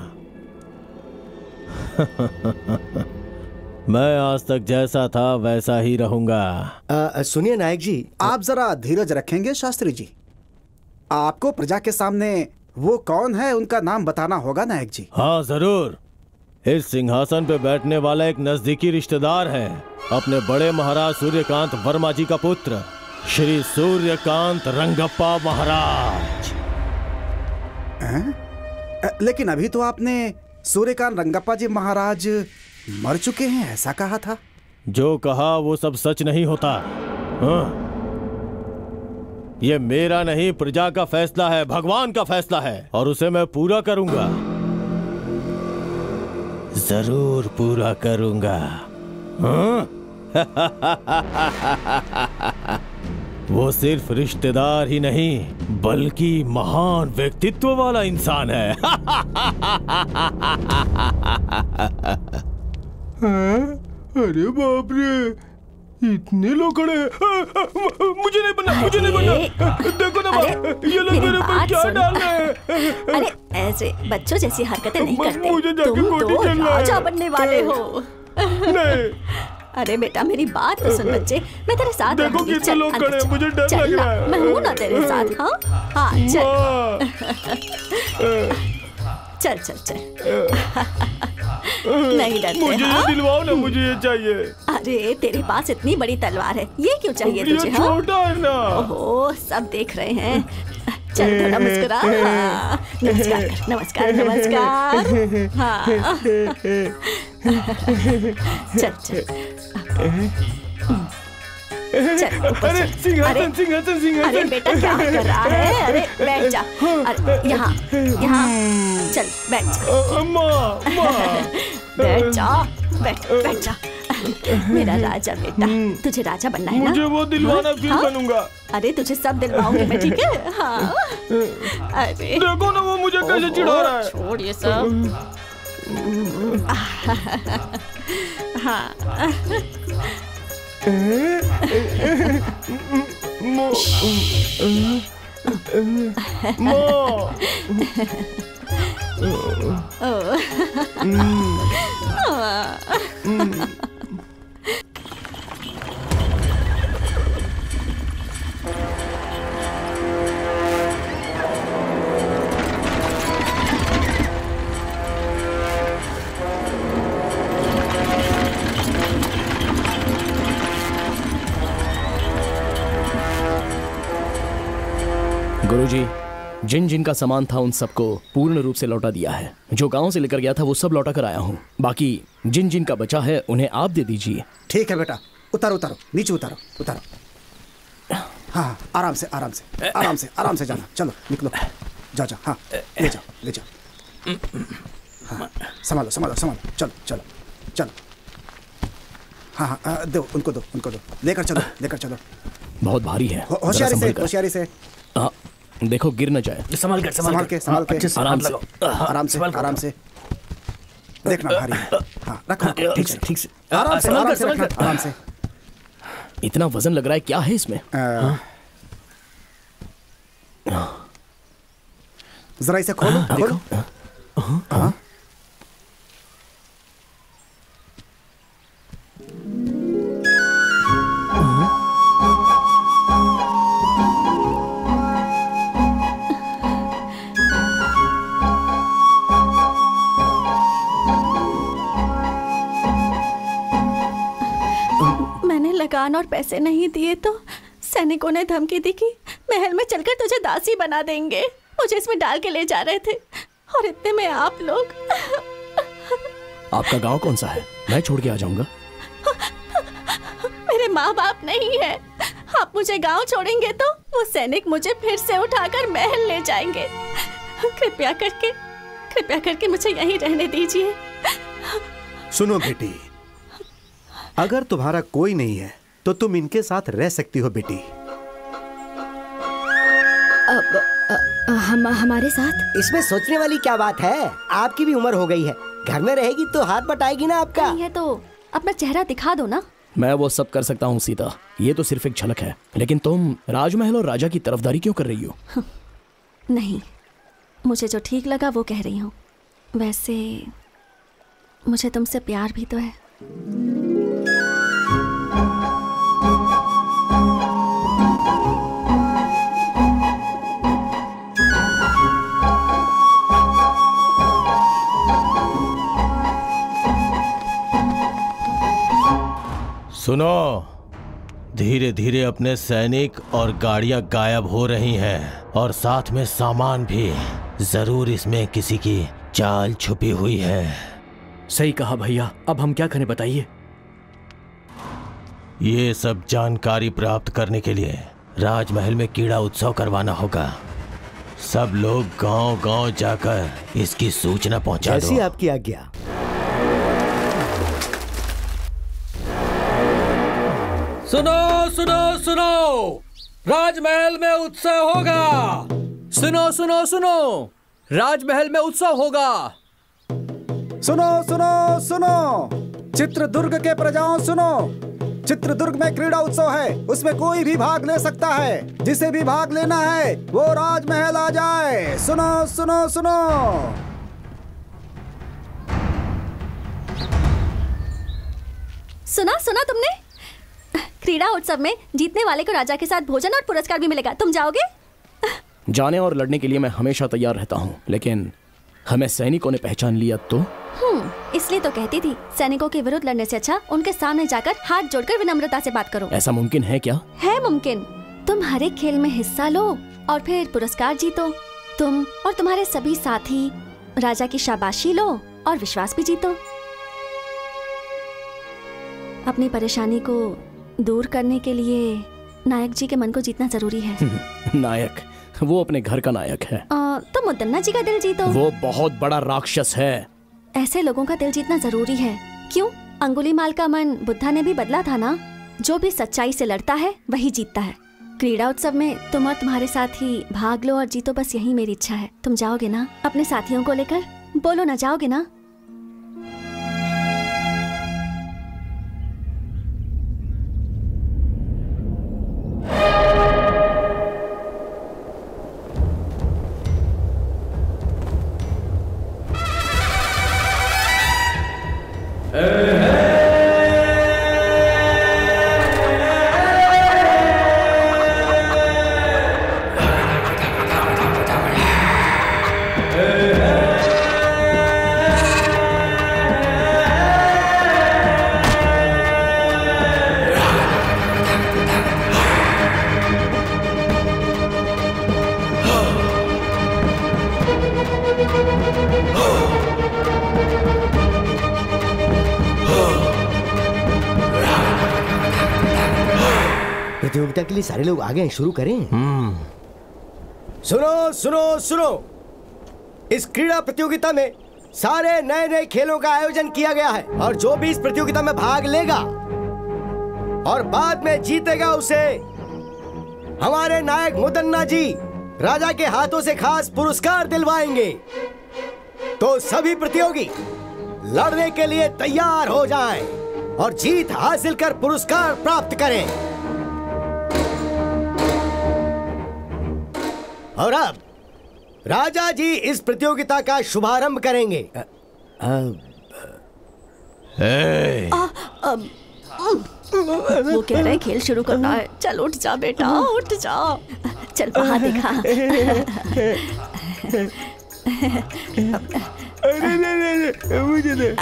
मैं आज तक जैसा था वैसा ही रहूंगा। सुनिए नायक जी, आप जरा धीरज रखेंगे शास्त्री जी? आपको प्रजा के सामने वो कौन है उनका नाम बताना होगा नायक जी। हाँ जरूर। इस सिंहासन पे बैठने वाला एक नजदीकी रिश्तेदार है। अपने बड़े महाराज सूर्यकांत वर्मा जी का पुत्र श्री सूर्यकांत रंगप्पा महाराज। लेकिन अभी तो आपने सूर्यकांत रंगप्पा जी महाराज मर चुके हैं ऐसा कहा था। जो कहा वो सब सच नहीं होता। ये मेरा नहीं, प्रजा का फैसला है, भगवान का फैसला है और उसे मैं पूरा करूंगा। जरूर पूरा करूंगा। वो सिर्फ रिश्तेदार ही नहीं बल्कि महान व्यक्तित्व वाला इंसान है। अरे बाप रे, इतने लोग खड़े हैं। मुझे नहीं बनना, मुझे नहीं बनना। देखो ना ये लोग मेरे ऊपर क्या डाल रहे हैं। अरे ऐसे बच्चों जैसी हरकतें नहीं करते। मुझे जाके तुम गोटी तो चलना है। राजा बनने वाले हो। नहीं। अरे बेटा मेरी बात तो सुन बच्चे, मैं तेरे साथ देखो रहूंगी। कितने लोग खड़े हैं, मुझे डर लग रहा है। मैं हूँ ना तेरे साथ। हाँ हाँ चल चल चल चल। नहीं डरते? मुझे ये दिलवाओ ना, मुझे ये चाहिए। अरे तेरे पास इतनी बड़ी तलवार है, ये क्यों चाहिए ये तुझे? छोटा है ना। ओहो, सब देख रहे हैं। चल थोड़ा मुस्कुरा। हाँ, नमस्कार कर, नमस्कार नमस्कार। हाँ चल चल चल ऊपर अरे चल। सिंहासन सिंहासन अरे सिंहासन। बेटा क्या कर रहा है? अरे बैठ जा। अरे यहाँ यहाँ चल बैठ जा। बैठ जा, बैठ जा। मेरा राजा बेटा, तुझे राजा बनना है ना? मुझे वो दिलवाना, फिर हाँ? बनूंगा। अरे तुझे सब दिलवाऊंगी मैं, ठीक है? हाँ। अरे देखो ना वो मुझे कैसे चिढ़ा रहा है। छोड़ ये सब। हाँ गुरुजी, जिन जिन का सामान था उन सबको पूर्ण रूप से लौटा दिया है। जो गांव से लेकर गया था वो सब लौटा कर आया हूँ। बाकी जिन जिन का बचा है उन्हें आप दे दीजिए। ठीक है बेटा, उतारो उतारो, नीचे उतारो उतारो। हाँ आराम से आराम से आराम से आराम से जाना। चलो निकलो, जाओ जाओ। हाँ ले जाओ ले जाओ। हाँ संभालो संभालो संभालो। चलो चलो चलो। हाँ हाँ दो उनको, दो उनको, दो लेकर चलो लेकर चलो। बहुत भारी है। होशियारी से होशियारी से। देखो गिर न जाए। संभाल के संभाल के संभाल के। आराम से आराम से आराम से। देखना भारी है। हाँ रखो ठीक से ठीक से। आराम से रखना, आराम से। इतना वजन लग रहा है, क्या है इसमें? जरा इसे खोलो खोलो। हाँ लगान और पैसे नहीं दिए तो सैनिकों ने धमकी दी कि महल में चलकर तुझे दासी बना देंगे। मुझे इसमें डाल के ले जा रहे थे और इतने में आप लोग। आपका गांव कौन सा है? मैं छोड़ के आ जाऊंगा। मेरे माँ बाप नहीं है। आप मुझे गांव छोड़ेंगे तो वो सैनिक मुझे फिर से उठाकर महल ले जाएंगे। कृपया करके मुझे यहीं रहने दीजिए। सुनो बेटी, अगर तुम्हारा कोई नहीं है तो तुम इनके साथ रह सकती हो बेटी। हमारे साथ? इसमें सोचने वाली क्या बात है? आपकी भी उम्र हो गई है, घर में रहेगी तो हाथ बटाएगी ना आपका। नहीं है तो अपना चेहरा दिखा दो ना। मैं वो सब कर सकता हूँ सीता, ये तो सिर्फ एक झलक है। लेकिन तुम राजमहल और राजा की तरफदारी क्यों कर रही हो? नहीं, मुझे जो ठीक लगा वो कह रही हूँ। वैसे मुझे तुमसे प्यार भी तो है। सुनो, धीरे धीरे अपने सैनिक और गाड़ियां गायब हो रही हैं और साथ में सामान भी। जरूर इसमें किसी की चाल छुपी हुई है। सही कहा भैया, अब हम क्या करें बताइए? ये सब जानकारी प्राप्त करने के लिए राजमहल में कीड़ा उत्सव करवाना होगा। सब लोग गांव-गांव जाकर इसकी सूचना पहुंचा दो। जैसी आपकी आज्ञा। सुनो सुनो सुनो, राजमहल में उत्सव होगा। सुनो सुनो सुनो, राजमहल में उत्सव होगा। सुनो सुनो सुनो, चित्रदुर्ग के प्रजाओं सुनो, चित्रदुर्ग में क्रीड़ा उत्सव है, उसमें कोई भी भाग ले सकता है। जिसे भी भाग लेना है वो राजमहल आ जाए। सुनो सुनो सुनो। सुना तुमने? क्रीड़ा उत्सव में जीतने वाले को राजा के साथ भोजन और पुरस्कार भी मिलेगा। तुम जाओगे? जाने और लड़ने के लिए मैं हमेशा तैयार रहता हूँ, लेकिन हमें सैनिकों ने पहचान लिया तो? इसलिए तो कहती थी सैनिकों के विरुद्ध लड़ने से अच्छा उनके सामने जाकर हाथ जोड़कर विनम्रता से बात करो। ऐसा मुमकिन है क्या? है मुमकिन। तुम हर एक खेल में हिस्सा लो और फिर पुरस्कार जीतो। तुम और तुम्हारे सभी साथी राजा की शाबाशी लो और विश्वास भी जीतो। अपनी परेशानी को दूर करने के लिए नायक जी के मन को जीतना जरूरी है। नायक? वो अपने घर का नायक है। तो मुदन्ना जी का दिल जीतो। वो बहुत बड़ा राक्षस है। ऐसे लोगों का दिल जीतना जरूरी है। क्यों? अंगुलीमाल का मन बुद्धा ने भी बदला था ना। जो भी सच्चाई से लड़ता है वही जीतता है। क्रीड़ा उत्सव में तुम और तुम्हारे साथी भाग लो और जीतो, बस यही मेरी इच्छा है। तुम जाओगे ना अपने साथियों को लेकर? बोलो ना, जाओगे ना? प्रतियोगिता के लिए सारे लोग आ गए हैं, शुरू करें। सुनो सुनो सुनो, इस क्रीड़ा प्रतियोगिता में सारे नए नए खेलों का आयोजन किया गया है और जो भी इस प्रतियोगिता में भाग लेगा और बाद में जीतेगा उसे हमारे नायक मुदन्ना जी राजा के हाथों से खास पुरस्कार दिलवाएंगे। तो सभी प्रतियोगी लड़ने के लिए तैयार हो जाएं और जीत हासिल कर पुरस्कार प्राप्त करें। और अब राजा जी इस प्रतियोगिता का शुभारंभ करेंगे। वो कह रहे खेल शुरू करना है। चल उठ जा बेटा, उठ जा। चल बाहर दिखा। अरे मुझे दे।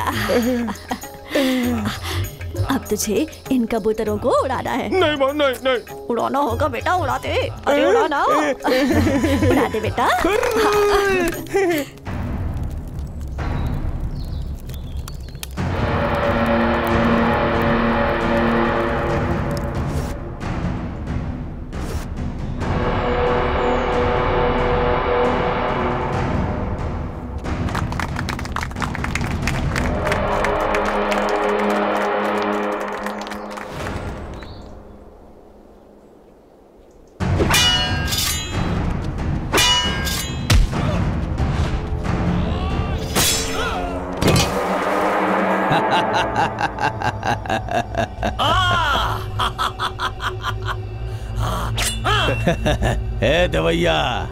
अब तुझे इन कबूतरों को उड़ाना है। नहीं मां, नहीं नहीं। उड़ाना होगा बेटा, उड़ा दे। अरे उड़ाना। उड़ा दे बेटा। ए दवैया।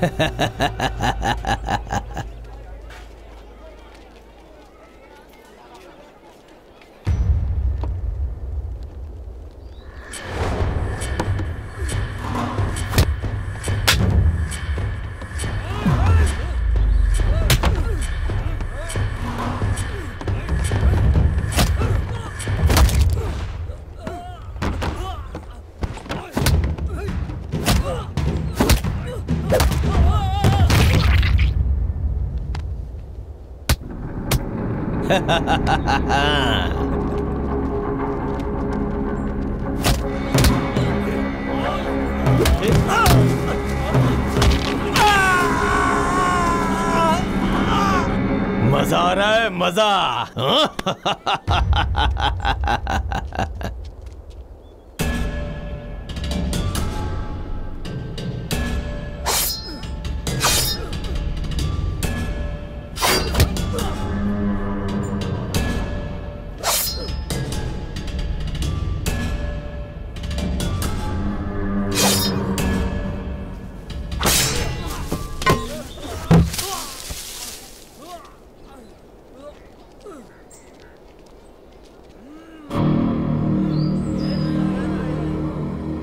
मजा आ रहा है, मजा।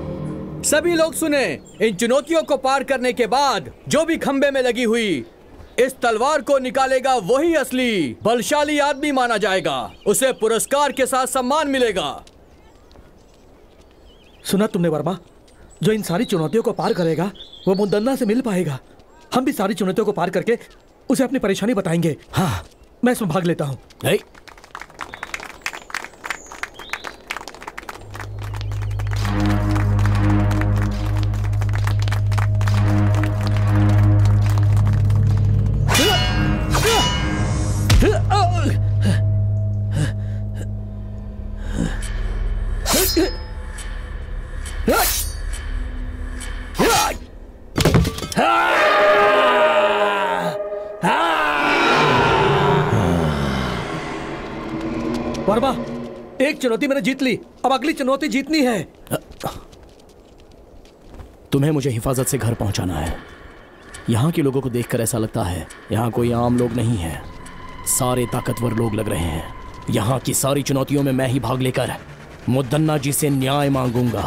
सभी लोग सुने, इन चुनौतियों को पार करने के बाद जो भी खंबे में लगी हुई इस तलवार को निकालेगा वही असली बलशाली आदमी माना जाएगा। उसे पुरस्कार के साथ सम्मान मिलेगा। सुना तुमने वर्मा? जो इन सारी चुनौतियों को पार करेगा वो मुद्दन्ना से मिल पाएगा। हम भी सारी चुनौतियों को पार करके उसे अपनी परेशानी बताएंगे। हाँ, मैं इसमें भाग लेता हूँ। वर्मा, एक चुनौती मैंने जीत ली, अब अगली चुनौती जीतनी है। तुम्हें मुझे हिफाजत से घर पहुंचाना है। यहाँ के लोगों को देखकर ऐसा लगता है यहाँ कोई आम लोग नहीं है, सारे ताकतवर लोग लग रहे हैं। यहाँ की सारी चुनौतियों में मैं ही भाग लेकर मुद्दन्ना जी से न्याय मांगूंगा।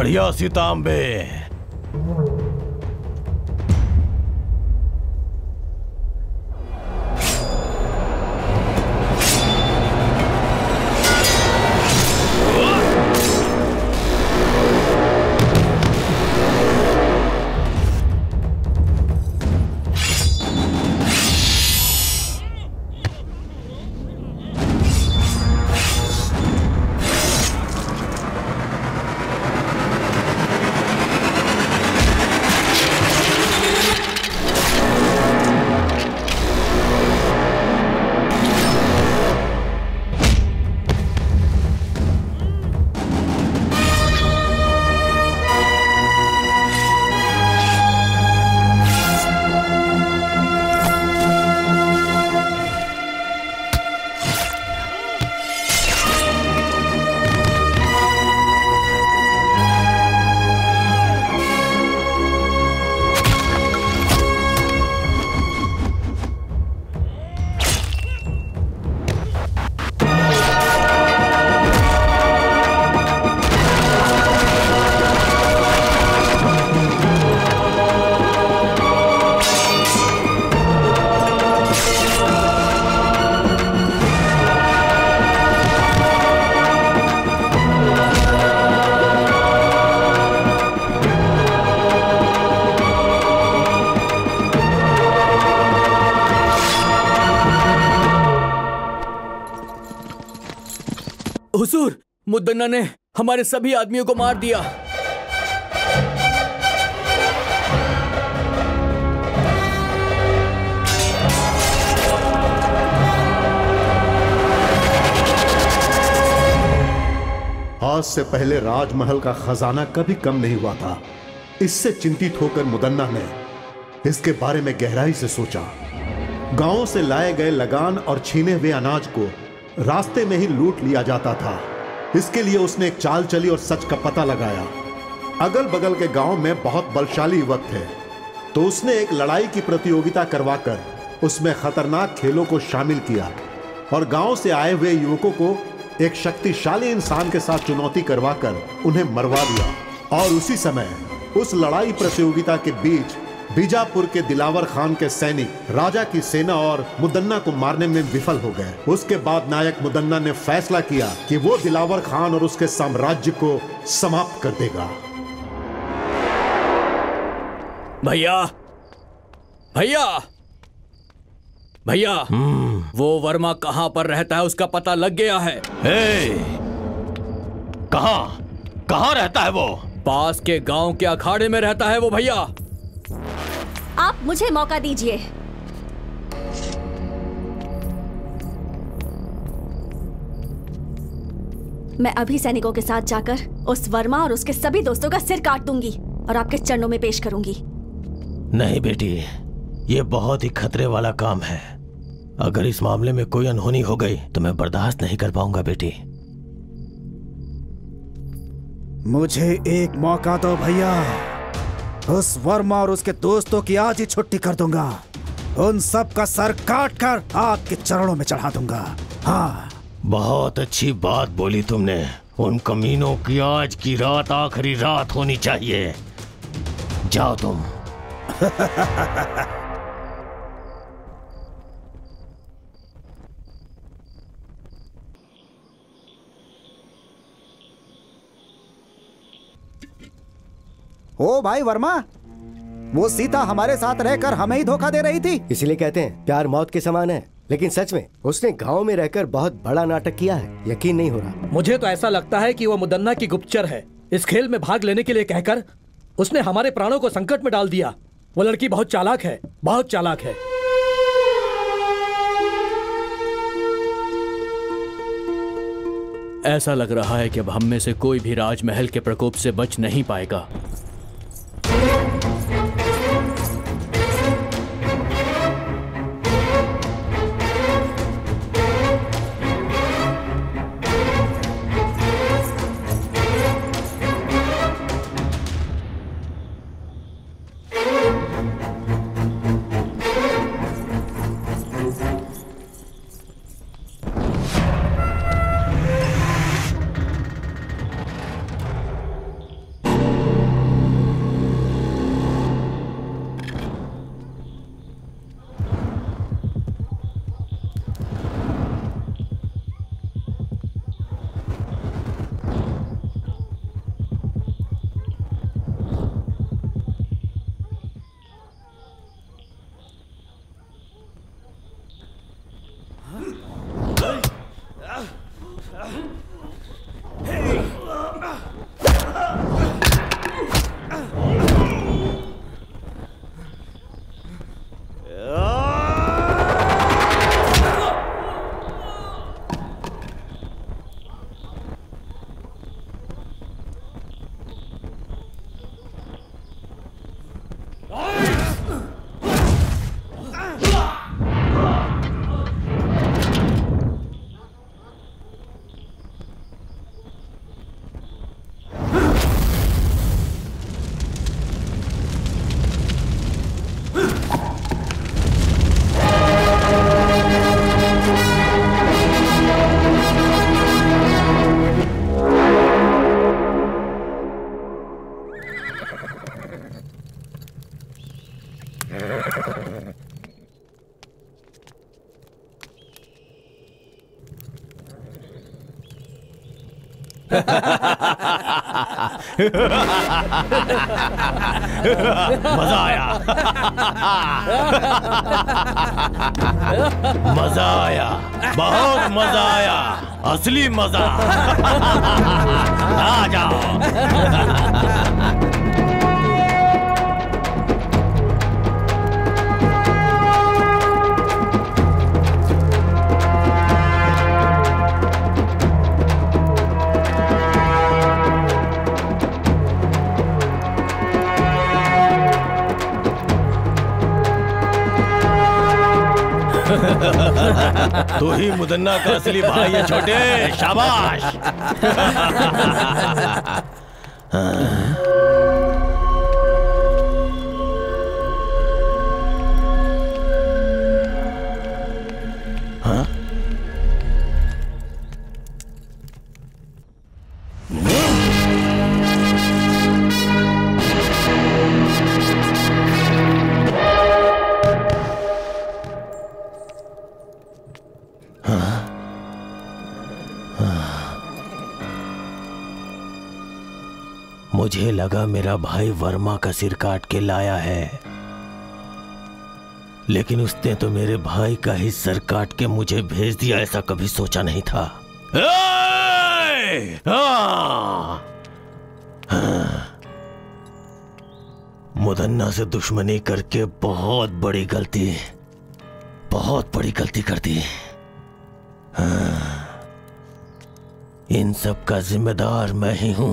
बढ़िया सीतांबे। हुजूर, मुद्दन्ना ने हमारे सभी आदमियों को मार दिया। आज से पहले राजमहल का खजाना कभी कम नहीं हुआ था। इससे चिंतित होकर मुदन्ना ने इसके बारे में गहराई से सोचा। गांवों से लाए गए लगान और छीने हुए अनाज को रास्ते में ही लूट लिया जाता था। इसके लिए उसने एक चाल चली और सच का पता लगाया। अगल बगल के गांव में बहुत बलशाली युवक थे, तो उसने एक लड़ाई की प्रतियोगिता करवाकर उसमें खतरनाक खेलों को शामिल किया और गांव से आए हुए युवकों को एक शक्तिशाली इंसान के साथ चुनौती करवाकर उन्हें मरवा दिया। और उसी समय उस लड़ाई प्रतियोगिता के बीच बीजापुर के दिलावर खान के सैनिक राजा की सेना और मुदन्ना को मारने में विफल हो गए। उसके बाद नायक मुदन्ना ने फैसला किया कि वो दिलावर खान और उसके साम्राज्य को समाप्त कर देगा। भैया, भैया, भैया, वो वर्मा कहां पर रहता है उसका पता लग गया है। कहां रहता है वो? पास के गांव के अखाड़े में रहता है वो भैया। आप मुझे मौका दीजिए। मैं अभी सैनिकों के साथ जाकर उस वर्मा और उसके सभी दोस्तों का सिर काट दूंगी और आपके चरणों में पेश करूंगी। नहीं बेटी, ये बहुत ही खतरे वाला काम है। अगर इस मामले में कोई अनहोनी हो गई तो मैं बर्दाश्त नहीं कर पाऊंगा बेटी। मुझे एक मौका दो भैया। उस वर्मा और उसके दोस्तों की आज ही छुट्टी कर दूंगा। उन सब का सर काट कर आपके चरणों में चढ़ा दूंगा। हाँ, बहुत अच्छी बात बोली तुमने। उन कमीनों की आज की रात आखिरी रात होनी चाहिए। जाओ तुम। ओ भाई वर्मा, वो सीता हमारे साथ रहकर हमें ही धोखा दे रही थी। इसलिए कहते हैं प्यार मौत के समान है। लेकिन सच में उसने गांव में रहकर बहुत बड़ा नाटक किया है। यकीन नहीं हो रहा। मुझे तो ऐसा लगता है कि वो मुदन्ना की गुप्तचर है। इस खेल में भाग लेने के लिए कहकर उसने हमारे प्राणों को संकट में डाल दिया। वो लड़की बहुत चालाक है, बहुत चालाक है। ऐसा लग रहा है कि अब हम में से कोई भी राजमहल के प्रकोप से बच नहीं पाएगा। मजा आया। मजा आया, बहुत मजा आया, असली मजा। आ जाओ। तू ही मुदन्ना का असली भाई है छोटे, शाबाश। हाँ? मुझे लगा मेरा भाई वर्मा का सिर काट के लाया है, लेकिन उसने तो मेरे भाई का ही सर काट के मुझे भेज दिया। ऐसा कभी सोचा नहीं था। मुदन्ना से दुश्मनी करके बहुत बड़ी गलती कर दी। इन सब का जिम्मेदार मैं ही हूं,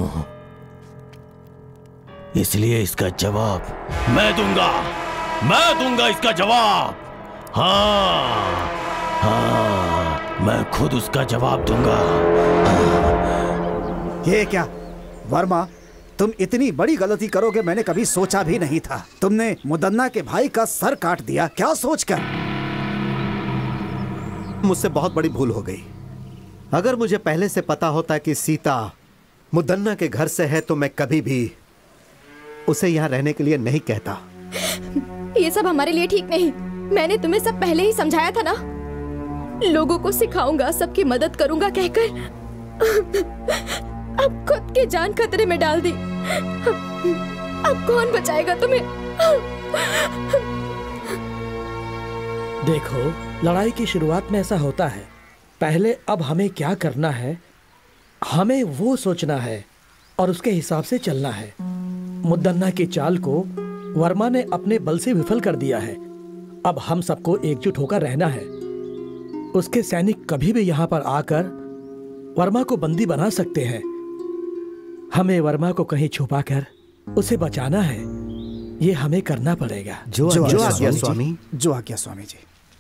इसलिए इसका जवाब मैं दूंगा इसका जवाब। हाँ, मैं खुद उसका जवाब दूंगा। ये क्या वर्मा, तुम इतनी बड़ी गलती करोगे मैंने कभी सोचा भी नहीं था। तुमने मुदन्ना के भाई का सर काट दिया, क्या सोचकर? मुझसे बहुत बड़ी भूल हो गई। अगर मुझे पहले से पता होता कि सीता मुदन्ना के घर से है तो मैं कभी भी उसे यहाँ रहने के लिए नहीं कहता। ये सब हमारे लिए ठीक नहीं। मैंने तुम्हें सब पहले ही समझाया था ना। लोगों को सिखाऊंगा, सबकी मदद करूंगा कहकर अब खुद की जान खतरे में डाल दी। अब कौन बचाएगा तुम्हें? देखो, लड़ाई की शुरुआत में ऐसा होता है। पहले अब हमें क्या करना है, हमें वो सोचना है और उसके हिसाब से चलना है। मुदन्ना की चाल को वर्मा ने अपने बल से विफल कर दिया है। अब हम सबको एकजुट होकर रहना है। उसके सैनिक कभी भी यहाँ पर आकर वर्मा को बंदी बना सकते हैं। हमें वर्मा को कहीं छुपाकर उसे बचाना है। ये हमें करना पड़ेगा। जो आज्ञा स्वामी। जो आज्ञा स्वामी जी।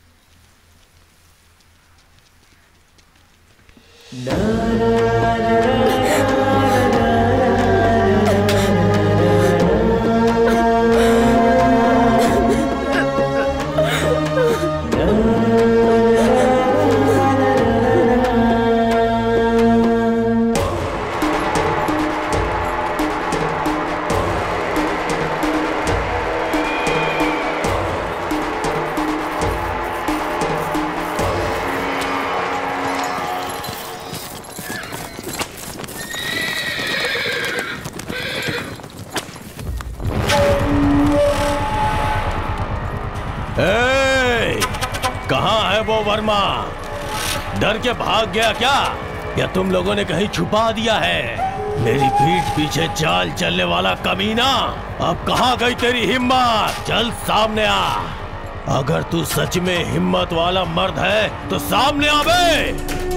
कहाँ है वो वर्मा? डर के भाग गया क्या, या तुम लोगों ने कहीं छुपा दिया है? मेरी पीठ पीछे चाल चलने वाला कमीना, अब कहाँ गई तेरी हिम्मत? चल सामने आ। अगर तू सच में हिम्मत वाला मर्द है तो सामने आ बे।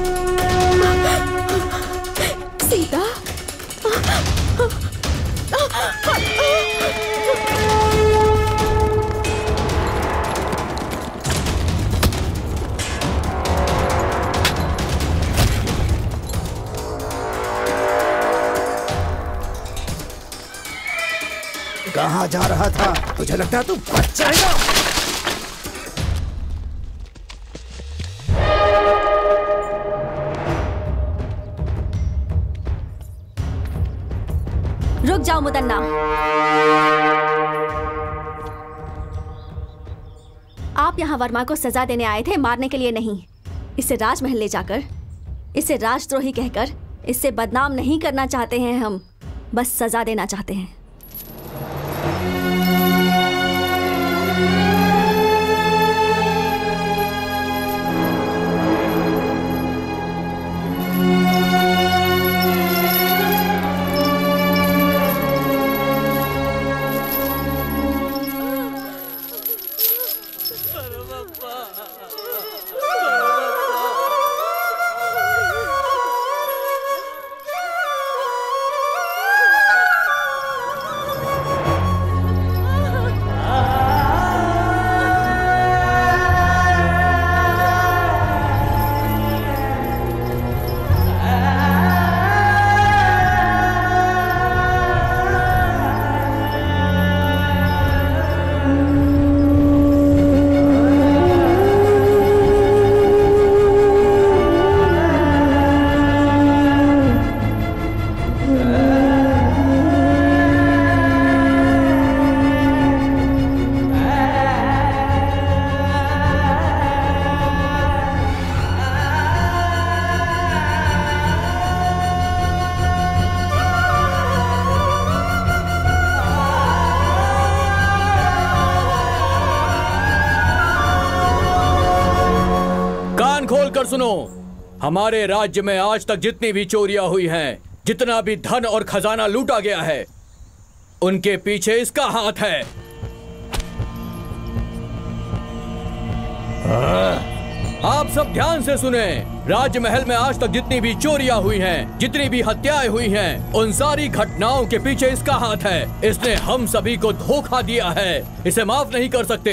सीता, कहाँ जा रहा था? तुझे लगता है तू बच जाएगा? रुक जाओ मुदन्ना। आप यहाँ वर्मा को सजा देने आए थे, मारने के लिए नहीं। इसे राजमहल ले जाकर, इसे राजद्रोही कहकर, इससे बदनाम नहीं करना चाहते हैं हम, बस सजा देना चाहते हैं। सुनो, हमारे राज्य में आज तक जितनी भी चोरियां हुई हैं, जितना भी धन और खजाना लूटा गया है, उनके पीछे इसका हाथ है। आप सब ध्यान से सुने। राजमहल में आज तक जितनी भी चोरियां हुई हैं, जितनी भी हत्याएं हुई हैं, उन सारी घटनाओं के पीछे इसका हाथ है। इसने हम सभी को धोखा दिया है, इसे माफ नहीं कर सकते।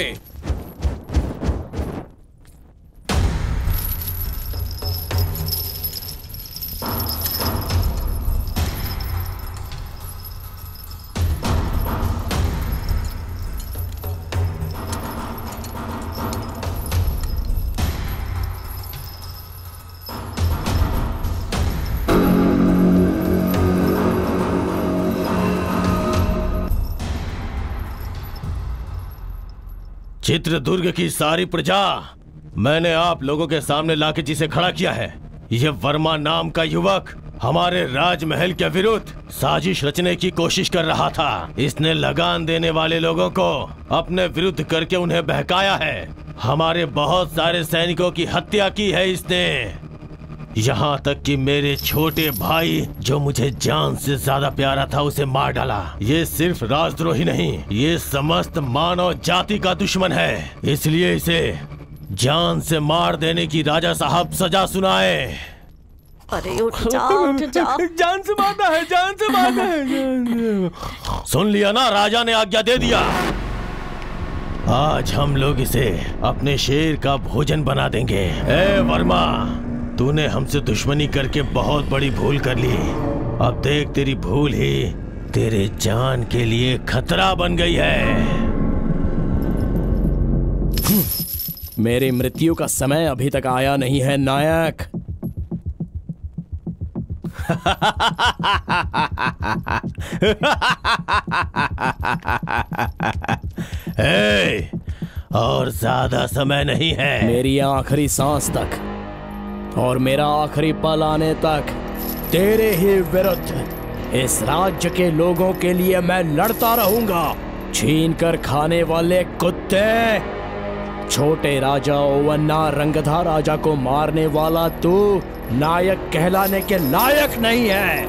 चित्रदुर्ग की सारी प्रजा मैंने आप लोगों के सामने लाके जिसे खड़ा किया है, यह वर्मा नाम का युवक हमारे राजमहल के विरुद्ध साजिश रचने की कोशिश कर रहा था। इसने लगान देने वाले लोगों को अपने विरुद्ध करके उन्हें बहकाया है। हमारे बहुत सारे सैनिकों की हत्या की है इसने, यहाँ तक कि मेरे छोटे भाई जो मुझे जान से ज्यादा प्यारा था उसे मार डाला। ये सिर्फ राजद्रोही नहीं, ये समस्त मानव जाति का दुश्मन है। इसलिए इसे जान से मार देने की राजा साहब सजा सुनाए। अरे उठ जाओ। जान से मारना है, जान से मारना है। सुन लिया ना, राजा ने आज्ञा दे दिया। आज हम लोग इसे अपने शेर का भोजन बना देंगे। ए वर्मा, तूने हमसे दुश्मनी करके बहुत बड़ी भूल कर ली। अब देख, तेरी भूल ही तेरे जान के लिए खतरा बन गई है। मेरी मृत्यु का समय अभी तक आया नहीं है नायक। और ज्यादा समय नहीं है। मेरी आखिरी सांस तक और मेरा आखिरी पल आने तक तेरे ही विरुद्ध इस राज्य के लोगों के लिए मैं लड़ता रहूंगा। छीन कर खाने वाले कुत्ते, छोटे राजा ओवन्ना रंगधा राजा को मारने वाला तू नायक कहलाने के लायक नहीं है।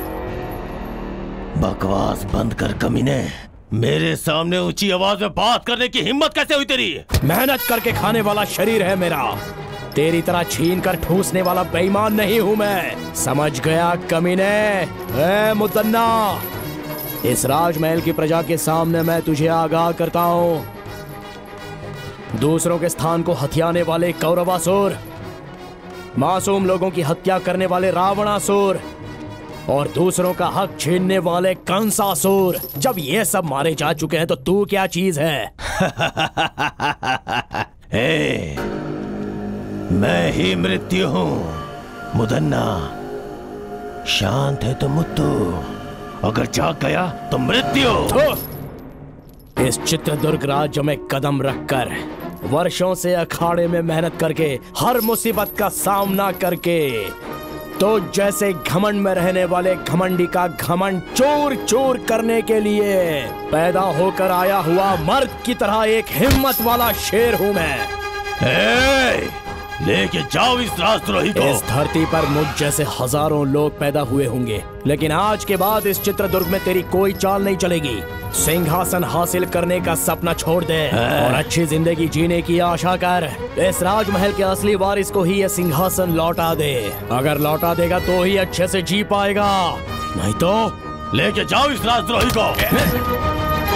बकवास बंद कर कमीने। मेरे सामने ऊंची आवाज में बात करने की हिम्मत कैसे हुई तेरी? मेहनत करके खाने वाला शरीर है मेरा, तेरी तरह छीन कर ठूसने वाला बेईमान नहीं हूं मैं। समझ गया कमीने? ए मुदन्ना, इस राजमहल की प्रजा के सामने मैं तुझे आगाह करता हूं। दूसरों के स्थान को हथियाने वाले कौरवासुर, मासूम लोगों की हत्या करने वाले रावणासुर और दूसरों का हक छीनने वाले कंसासुर, जब ये सब मारे जा चुके हैं तो तू क्या चीज है? मैं ही मृत्यु हूं। मुदन्ना, शांत है तो मुत्तु, अगर जाग गया तो मृत्यु। इस चित्रदुर्ग राज्य में कदम रखकर वर्षों से अखाड़े में मेहनत करके, हर मुसीबत का सामना करके, तो जैसे घमंड में रहने वाले घमंडी का घमंड चूर चूर करने के लिए पैदा होकर आया हुआ मर्द की तरह एक हिम्मत वाला शेर हूँ मैं। लेके जाओ इस राजद्रोही को। इस धरती पर मुझ जैसे हजारों लोग पैदा हुए होंगे, लेकिन आज के बाद इस चित्रदुर्ग में तेरी कोई चाल नहीं चलेगी। सिंहासन हासिल करने का सपना छोड़ दे और अच्छी जिंदगी जीने की आशा कर। इस राजमहल के असली वारिस को ही यह सिंहासन लौटा दे। अगर लौटा देगा तो ही अच्छे से जी पाएगा, नहीं तो लेके जाओ इस राजद्रोही को।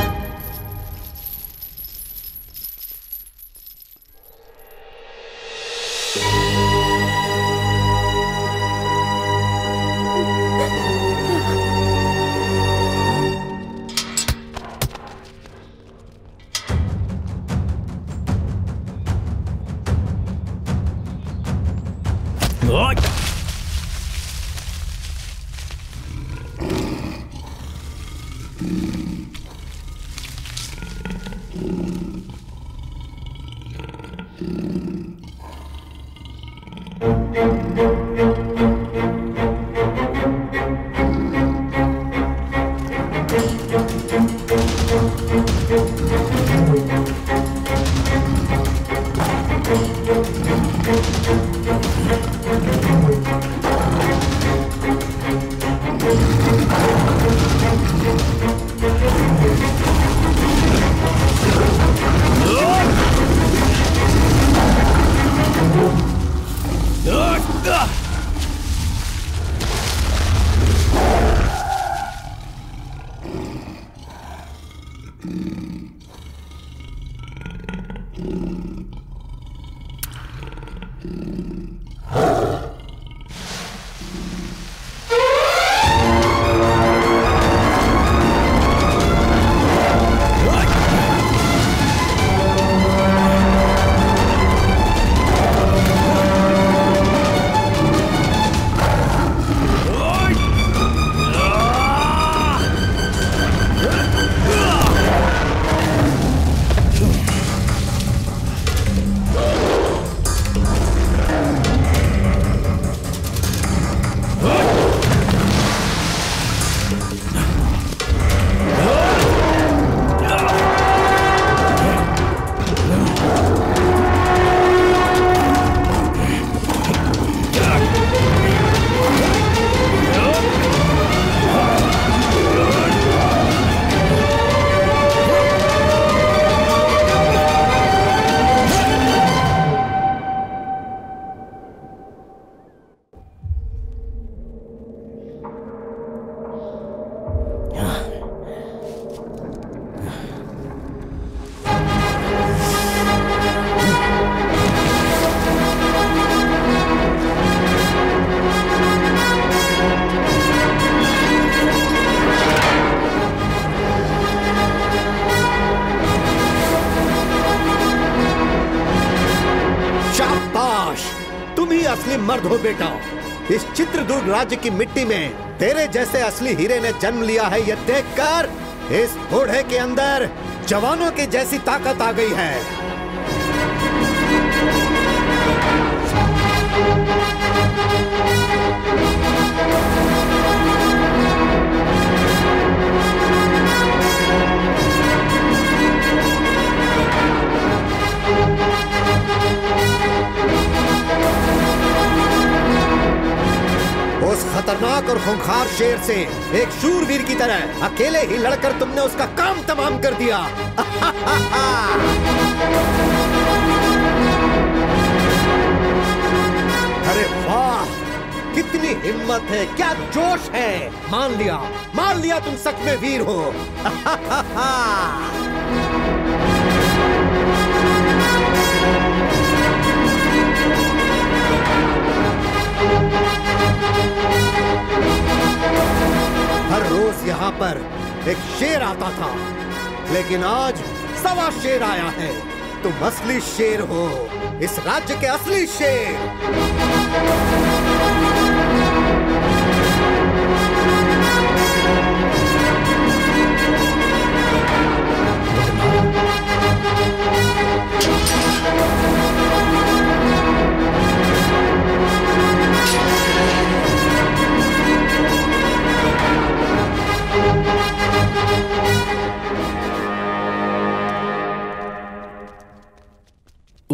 मर्द हो बेटा। इस चित्रदुर्ग राज्य की मिट्टी में तेरे जैसे असली हीरे ने जन्म लिया है, यह देखकर इस बूढ़े के अंदर जवानों की जैसी ताकत आ गई है। उस खतरनाक और खूंखार शेर से एक शूरवीर की तरह अकेले ही लड़कर तुमने उसका काम तमाम कर दिया। अरे वाह, कितनी हिम्मत है, क्या जोश है। मान लिया तुम सच में वीर हो। हर रोज यहाँ पर एक शेर आता था, लेकिन आज सवा शेर आया है। तुम असली शेर हो, इस राज्य के असली शेर।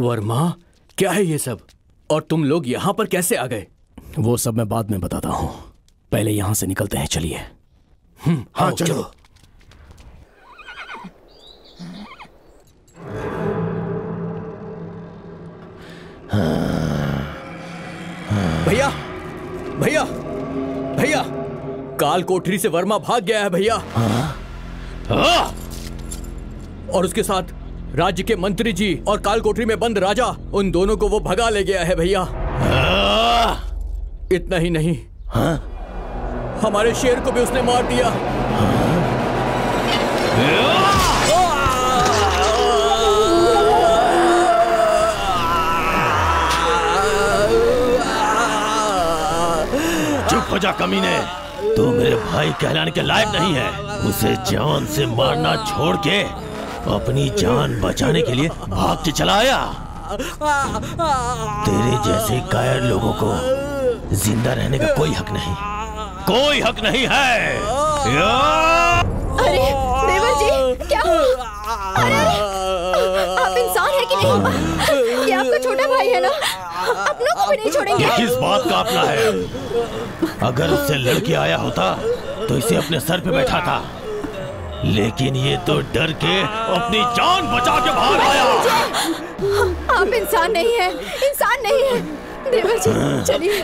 वर्मा, क्या है ये सब? और तुम लोग यहाँ पर कैसे आ गए? वो सब मैं बाद में बताता हूँ, पहले यहाँ से निकलते हैं। चलिए। हाँ चलो। भैया भैया भैया, काल कोठरी से वर्मा भाग गया है भैया। और उसके साथ राज्य के मंत्री जी और काल कोठरी में बंद राजा, उन दोनों को वो भगा ले गया है भैया। इतना ही नहीं, हमारे शेर को भी उसने मार दिया। चुप हो जा कमीने, तू मेरे भाई कहलाने के लायक नहीं है। उसे जान से मारना छोड़ के अपनी जान बचाने के लिए भाग के चला आया। तेरे जैसे कायर लोगों को जिंदा रहने का कोई हक नहीं, कोई हक नहीं है। अरे देवर जी, क्या हुआ? अरे आप इंसान है कि नहीं? ये आपका छोटा भाई है ना, अपनों को भी नहीं छोड़ेंगे। ये किस बात का अपना है? अगर उससे लड़के आया होता तो इसे अपने सर पे बैठा था, लेकिन ये तो डर के अपनी जान बचा के बाहर आया। आप इंसान नहीं है, इंसान नहीं है। देवर जी चलिए।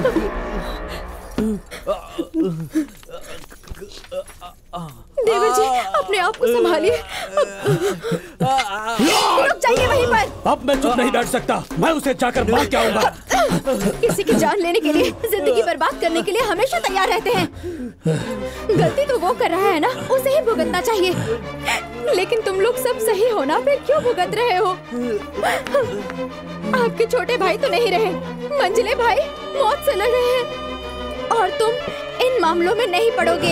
देवर जी अपने आप को संभालिए। रुक जाइए वहीं पर। अब मैं चुप नहीं बैठ सकता, मैं उसे जाकर मार के आऊंगा। किसी की जान लेने के लिए, जिंदगी बर्बाद करने के लिए हमेशा तैयार रहते हैं। गलती तो वो कर रहा है ना, उसे ही भुगतना चाहिए। लेकिन तुम लोग सब सही हो ना, फिर क्यों भुगत रहे हो? आपके छोटे भाई तो नहीं रहे, मंझले भाई मौत से लड़ रहे हैं, और तुम इन मामलों में नहीं पड़ोगे।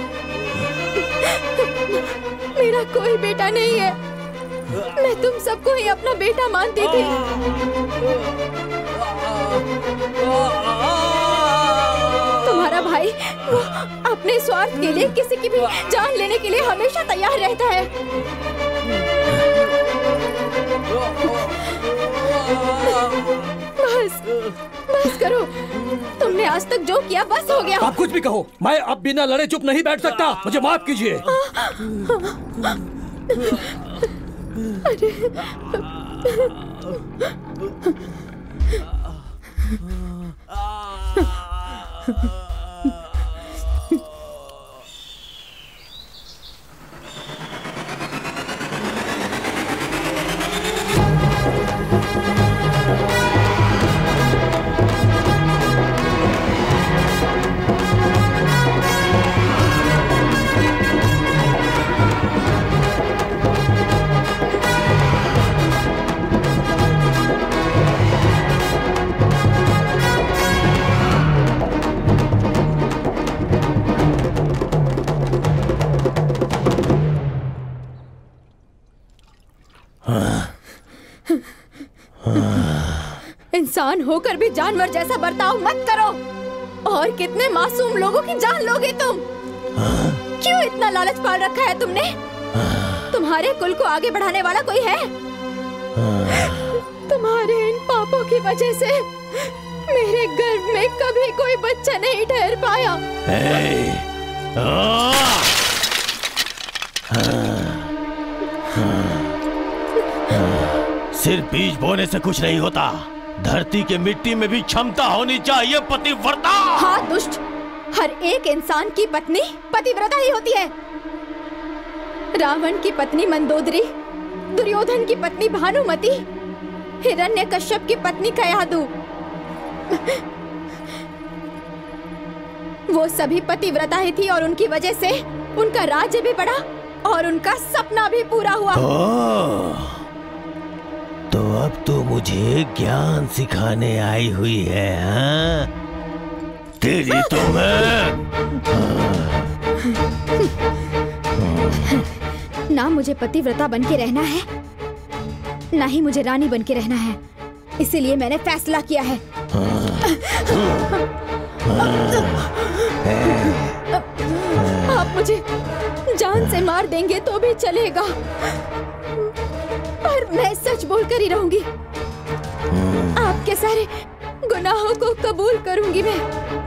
मेरा कोई बेटा नहीं है, मैं तुम सबको ही अपना बेटा मानती थी। तुम्हारा भाई वो अपने स्वार्थ के लिए किसी की भी जान लेने के लिए हमेशा तैयार रहता है। बस बस करो, तुमने आज तक जो किया बस हो गया। आप कुछ भी कहो, मैं अब बिना लड़े चुप नहीं बैठ सकता, मुझे माफ कीजिए। इंसान होकर भी जानवर जैसा बर्ताव मत करो। और कितने मासूम लोगों की जान लोगे तुम? क्यों इतना लालच पाल रखा है तुमने? तुम्हारे कुल को आगे बढ़ाने वाला कोई है? तुम्हारे इन पापों की वजह से मेरे गर्भ में कभी कोई बच्चा नहीं ठहर पाया। सिर्फ बीज बोने से कुछ नहीं होता, धरती के मिट्टी में भी क्षमता होनी चाहिए पतिव्रता। हाँ दुष्ट, हर एक इंसान की पत्नी पतिव्रता ही होती है। रावण की पत्नी मंदोदरी, दुर्योधन की पत्नी भानुमति, हिरण्यकश्यप की पत्नी कयादु, वो सभी पतिव्रता ही थी और उनकी वजह से उनका राज्य भी बढ़ा और उनका सपना भी पूरा हुआ। तो अब तो मुझे ज्ञान सिखाने आई हुई है, हाँ? तेरी तो मैं ना मुझे पतिव्रता बन के रहना है, ना ही मुझे रानी बन के रहना है। इसीलिए मैंने फैसला किया है। आप मुझे जान से मार देंगे तो भी चलेगा, और मैं सच बोलकर ही रहूंगी। आपके सारे गुनाहों को कबूल करूंगी मैं।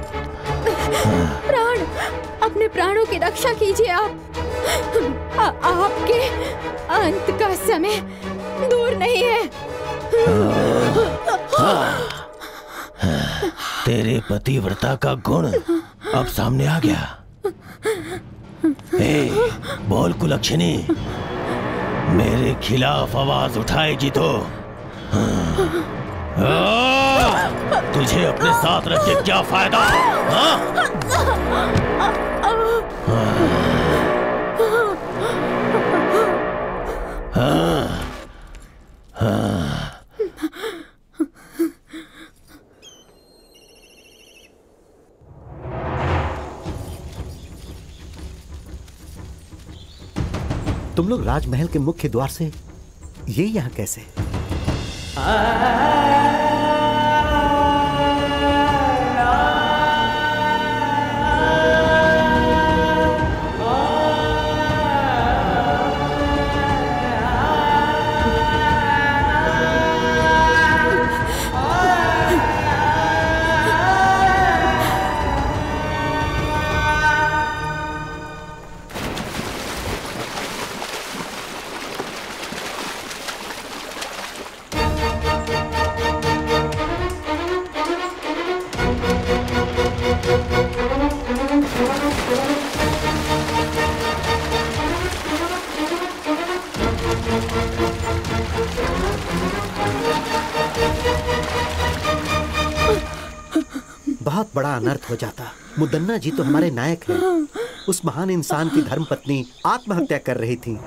प्राण, अपने प्राणों की रक्षा कीजिए आप। आपके अंत का समय दूर नहीं है। तेरे पतिव्रता का गुण अब सामने आ गया। बोल कुलक्षणी, मेरे खिलाफ आवाज उठाएगी तो तुझे अपने साथ रख के क्या फायदा? तुम लोग राजमहल के मुख्य द्वार से ये यहां कैसे? बहुत बड़ा अनर्थ हो जाता। मुदन्ना जी तो हमारे नायक हैं। उस महान इंसान की धर्मपत्नी आत्महत्या कर रही थी।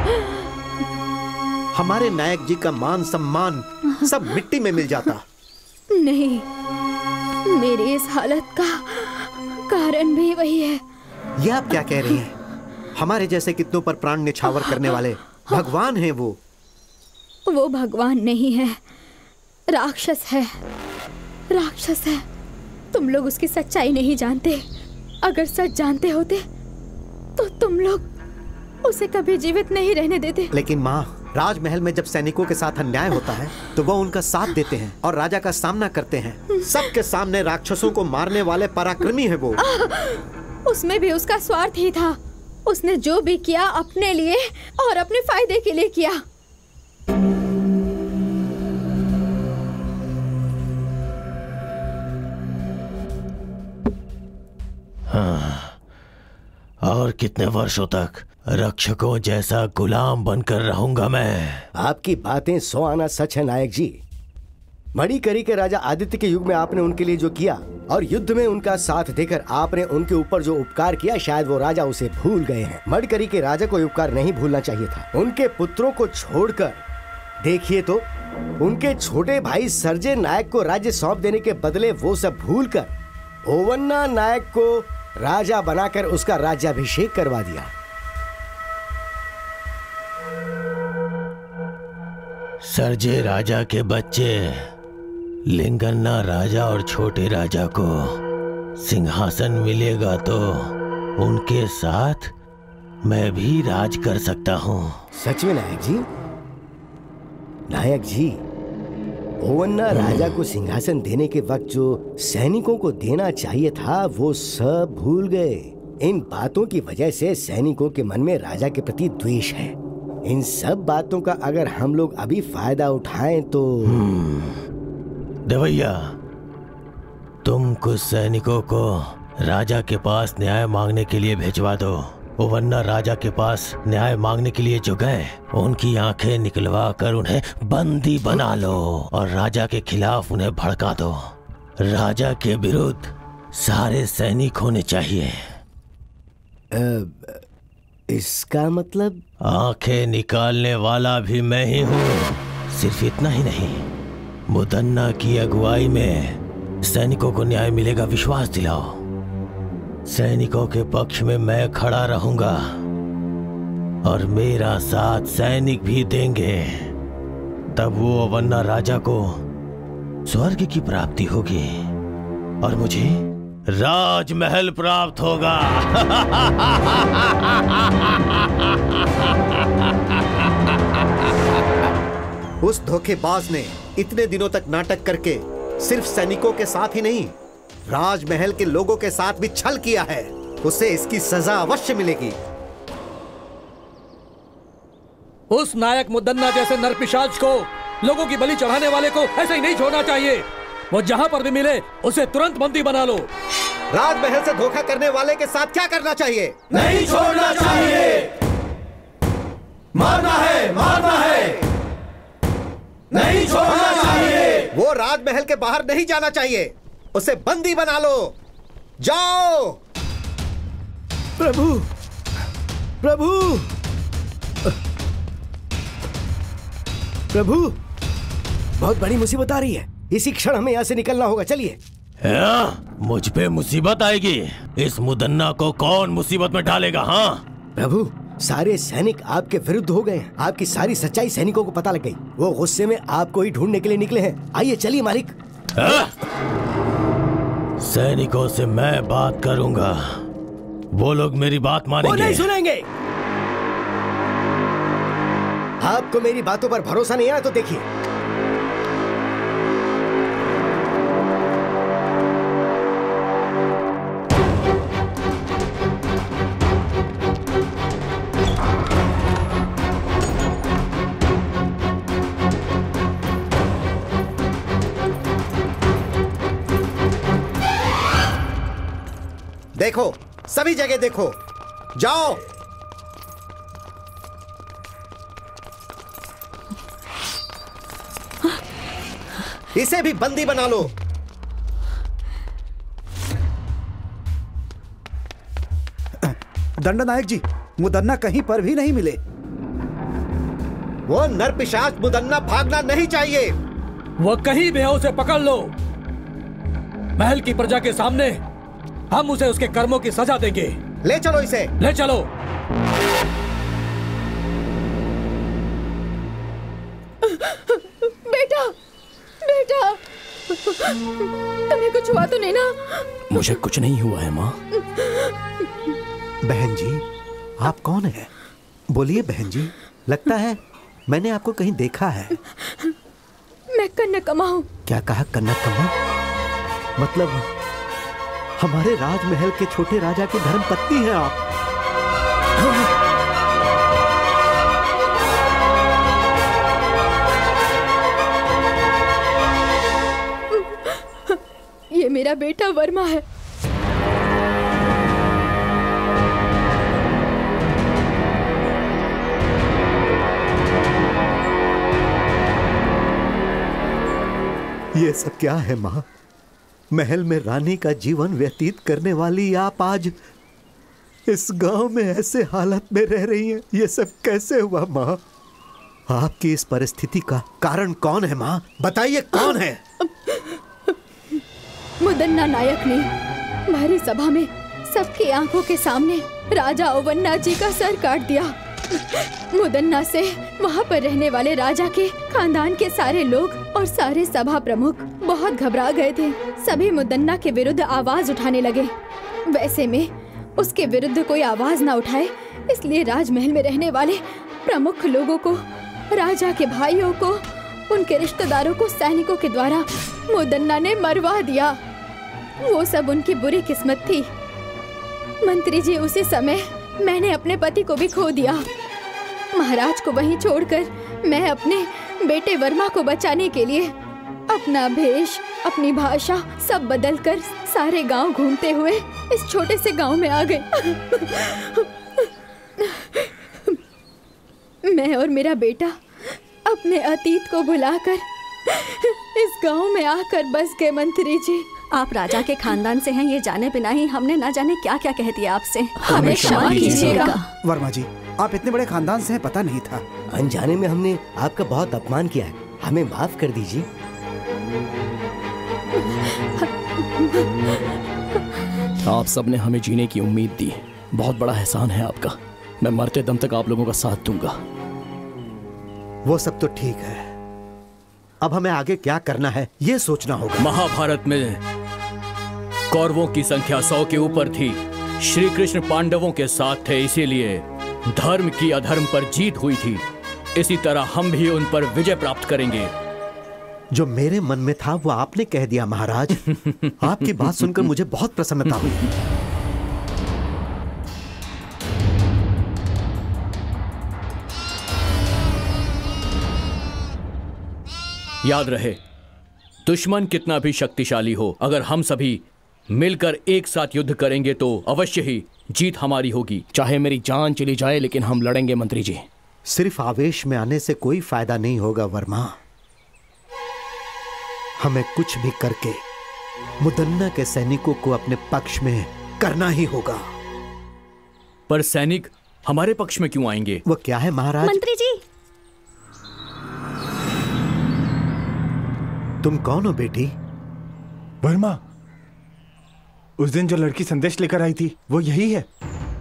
हमारे नायक जी का मान सम्मान सब मिट्टी में मिल जाता। नहीं, मेरी इस हालत का कारण भी वही है। ये आप क्या कह रही हैं? हमारे जैसे कितनों पर प्राण निछावर करने वाले भगवान हैं वो। वो भगवान नहीं है, राक्षस है। राक्षस है। तुम लोग उसकी सच्चाई नहीं जानते। अगर सच जानते होते तो तुम लोग उसे कभी जीवित नहीं रहने देते। लेकिन माँ, राजमहल में जब सैनिकों के साथ अन्याय होता है तो वो उनका साथ देते हैं और राजा का सामना करते हैं। सबके सामने राक्षसों को मारने वाले पराक्रमी है वो। उसमें भी उसका स्वार्थ ही था। उसने जो भी किया अपने लिए और अपने फायदे के लिए किया। और कितने वर्षों तक रक्षकों जैसा गुलाम बनकर रहूंगा मैं? आपकी बातें 100 आना सच है नायक जी। मणिकरी के राजा आदित्य के युग में आपने उनके लिए जो किया और युद्ध में उनका साथ देकर आपने उनके ऊपर जो उपकार किया, शायद वो राजा उसे भूल गए हैं। मणिकरी के राजा को उपकार नहीं भूलना चाहिए था। उनके पुत्रों को छोड़कर देखिए तो उनके छोटे भाई सर्जे नायक को राज्य सौंप देने के बदले वो सब भूलकर ओवन्ना नायक को राजा बनाकर उसका राज्याभिषेक करवा दिया। सर्जे राजा के बच्चे लिंगन्ना राजा और छोटे राजा को सिंहासन मिलेगा तो उनके साथ मैं भी राज कर सकता हूँ। सच में नायक जी? नायक जी, ओवन्ना राजा को सिंहासन देने के वक्त जो सैनिकों को देना चाहिए था वो सब भूल गए। इन बातों की वजह से सैनिकों के मन में राजा के प्रति द्वेष है। इन सब बातों का अगर हम लोग अभी फायदा उठाएं तो देवैया, तुम कुछ सैनिकों को राजा के पास न्याय मांगने के लिए भिजवा दो। ओवन्ना राजा के पास न्याय मांगने के लिए जो गए उनकी आंखें निकलवा कर उन्हें बंदी बना लो और राजा के खिलाफ उन्हें भड़का दो। राजा के विरुद्ध सारे सैनिक होने चाहिए। इसका मतलब? आंखें निकालने वाला भी मैं ही हूँ। सिर्फ इतना ही नहीं, मुदन्ना की अगुवाई में सैनिकों को न्याय मिलेगा, विश्वास दिलाओ। सैनिकों के पक्ष में मैं खड़ा रहूंगा और मेरा साथ सैनिक भी देंगे। तब वो ओवन्ना राजा को स्वर्ग की प्राप्ति होगी और मुझे राजमहल प्राप्त होगा। उस धोखेबाज ने इतने दिनों तक नाटक करके सिर्फ सैनिकों के साथ ही नहीं, राजमहल के लोगों के साथ भी छल किया है। उसे इसकी सजा अवश्य मिलेगी। उस नायक मुदन्ना जैसे नरपिशाच को, लोगों की बलि चढ़ाने वाले को ऐसे ही नहीं छोड़ना चाहिए। वो जहां पर भी मिले उसे तुरंत बंदी बना लो। राजमहल से धोखा करने वाले के साथ क्या करना चाहिए? नहीं छोड़ना चाहिए। मारना है, मारना है, नहीं छोड़ना चाहिए। वो राजमहल के बाहर नहीं जाना चाहिए, उसे बंदी बना लो। जाओ। प्रभु, प्रभु, प्रभु, बहुत बड़ी मुसीबत आ रही है। इसी क्षण हमें यहाँ से निकलना होगा। चलिए। मुझ पे मुसीबत आएगी? इस मुदन्ना को कौन मुसीबत में डालेगा? हाँ प्रभु, सारे सैनिक आपके विरुद्ध हो गए हैं। आपकी सारी सच्चाई सैनिकों को पता लग गई। वो गुस्से में आपको ही ढूंढने के लिए निकले हैं। आइए चलिए मालिक। सैनिकों से मैं बात करूंगा, वो लोग मेरी बात मानेंगे। वो नहीं सुनेंगे। आपको मेरी बातों पर भरोसा नहीं है ना, तो देखिए। देखो, सभी जगह देखो। जाओ। इसे भी बंदी बना लो। दंडनायक जी, मुदन्ना कहीं पर भी नहीं मिले। वो नरपिशाच मुदन्ना भागना नहीं चाहिए। वो कहीं भी है, उसे पकड़ लो। महल की प्रजा के सामने हम उसे उसके कर्मों की सजा देंगे। ले चलो इसे। ले चलो। बेटा, बेटा, तुम्हें कुछ हुआ तो नहीं ना? मुझे कुछ नहीं हुआ है माँ। बहन जी, आप कौन है? बोलिए बहन जी, लगता है मैंने आपको कहीं देखा है। मैं कनकम्मा हूँ। क्या कहा? कनकम्मा? मतलब हमारे राजमहल के छोटे राजा की धर्मपत्नी हैं आप? ये मेरा बेटा वर्मा है। ये सब क्या है माँ? महल में रानी का जीवन व्यतीत करने वाली आप आज इस गांव में ऐसे हालत में रह रही हैं। ये सब कैसे हुआ माँ? आपकी इस परिस्थिति का कारण कौन है माँ? बताइए कौन है? मुदन्ना नायक ने भारी सभा में सबकी आंखों के सामने राजा ओवन्ना जी का सर काट दिया। मुदन्ना से वहाँ पर रहने वाले राजा के खानदान के सारे लोग और सारे सभा प्रमुख बहुत घबरा गए थे। सभी मुदन्ना के विरुद्ध आवाज उठाने लगे। वैसे में उसके विरुद्ध कोई आवाज ना उठाए, इसलिए राजमहल में रहने वाले प्रमुख लोगों को, राजा के भाइयों को, उनके रिश्तेदारों को सैनिकों के द्वारा मुदन्ना ने मरवा दिया। वो सब उनकी बुरी किस्मत थी। मंत्री जी, उसी समय मैंने अपने पति को भी खो दिया। महाराज को वहीं छोड़कर मैं अपने बेटे वर्मा को बचाने के लिए अपना भेष, अपनी भाषा सब बदलकर सारे गांव घूमते हुए इस छोटे से गांव में आ गए। मैं और मेरा बेटा अपने अतीत को भुलाकर इस गांव में आकर बस गए। मंत्री जी, आप राजा के खानदान से हैं, ये जाने बिना ही हमने ना जाने क्या क्या कह दिया आपसे। हमें क्षमा कीजिएगा। वर्मा जी, आप इतने बड़े खानदान से हैं, पता नहीं था। अनजाने में हमने आपका बहुत अपमान किया है, हमें माफ कर दीजिए। आप सबने हमें जीने की उम्मीद दी, बहुत बड़ा एहसान है आपका। मैं मरते दम तक आप लोगों का साथ दूंगा। वो सब तो ठीक है, अब हमें आगे क्या करना है ये सोचना होगा। महाभारत में कौरवों की संख्या 100 के ऊपर थी। श्री कृष्ण पांडवों के साथ थे, इसीलिए धर्म की अधर्म पर जीत हुई थी। इसी तरह हम भी उन पर विजय प्राप्त करेंगे। जो मेरे मन में था वो आपने कह दिया महाराज। आपकी बात सुनकर मुझे बहुत प्रसन्नता हुई। याद रहे, दुश्मन कितना भी शक्तिशाली हो, अगर हम सभी मिलकर एक साथ युद्ध करेंगे तो अवश्य ही जीत हमारी होगी। चाहे मेरी जान चली जाए लेकिन हम लड़ेंगे मंत्री जी। सिर्फ आवेश में आने से कोई फायदा नहीं होगा वर्मा। हमें कुछ भी करके मुदन्ना के सैनिकों को अपने पक्ष में करना ही होगा। पर सैनिक हमारे पक्ष में क्यों आएंगे? वो क्या है महाराज? मंत्री जी। तुम कौन हो बेटी? वर्मा, उस दिन जो लड़की संदेश लेकर आई थी वो यही है।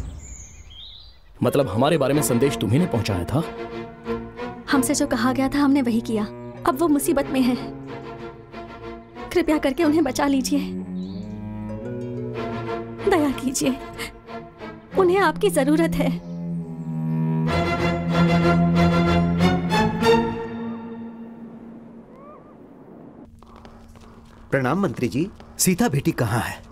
मतलब हमारे बारे में संदेश तुम्ही ने पहुंचाया था? हमसे जो कहा गया था हमने वही किया। अब वो मुसीबत में है, कृपया करके उन्हें बचा लीजिए। दया कीजिए, उन्हें आपकी जरूरत है। प्रणाम मंत्री जी। सीता बेटी कहाँ है?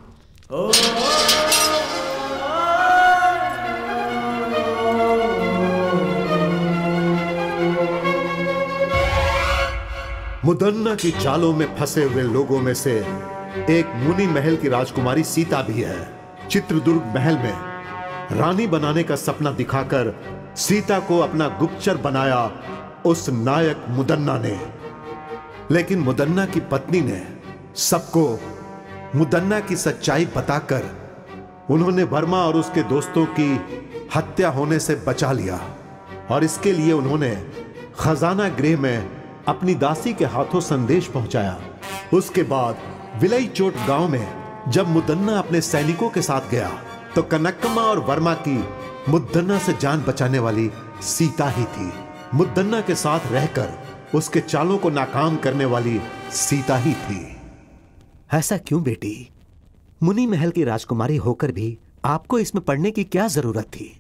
मुदन्ना की चालों में फंसे हुए लोगों में से एक मुनि महल की राजकुमारी सीता भी है। चित्रदुर्ग महल में रानी बनाने का सपना दिखाकर सीता को अपना गुप्तचर बनाया उस नायक मुदन्ना ने। लेकिन मुदन्ना की पत्नी ने सबको मुदन्ना की सच्चाई बताकर उन्होंने वर्मा और उसके दोस्तों की हत्या होने से बचा लिया। और इसके लिए उन्होंने खजाना गृह में अपनी दासी के हाथों संदेश पहुंचाया। उसके बाद विलई चोट गांव में जब मुदन्ना अपने सैनिकों के साथ गया तो कनकम्मा और वर्मा की मुदन्ना से जान बचाने वाली सीता ही थी। मुदन्ना के साथ रहकर उसके चालों को नाकाम करने वाली सीता ही थी। ऐसा क्यों बेटी? मुनि महल की राजकुमारी होकर भी आपको इसमें पढ़ने की क्या जरूरत थी?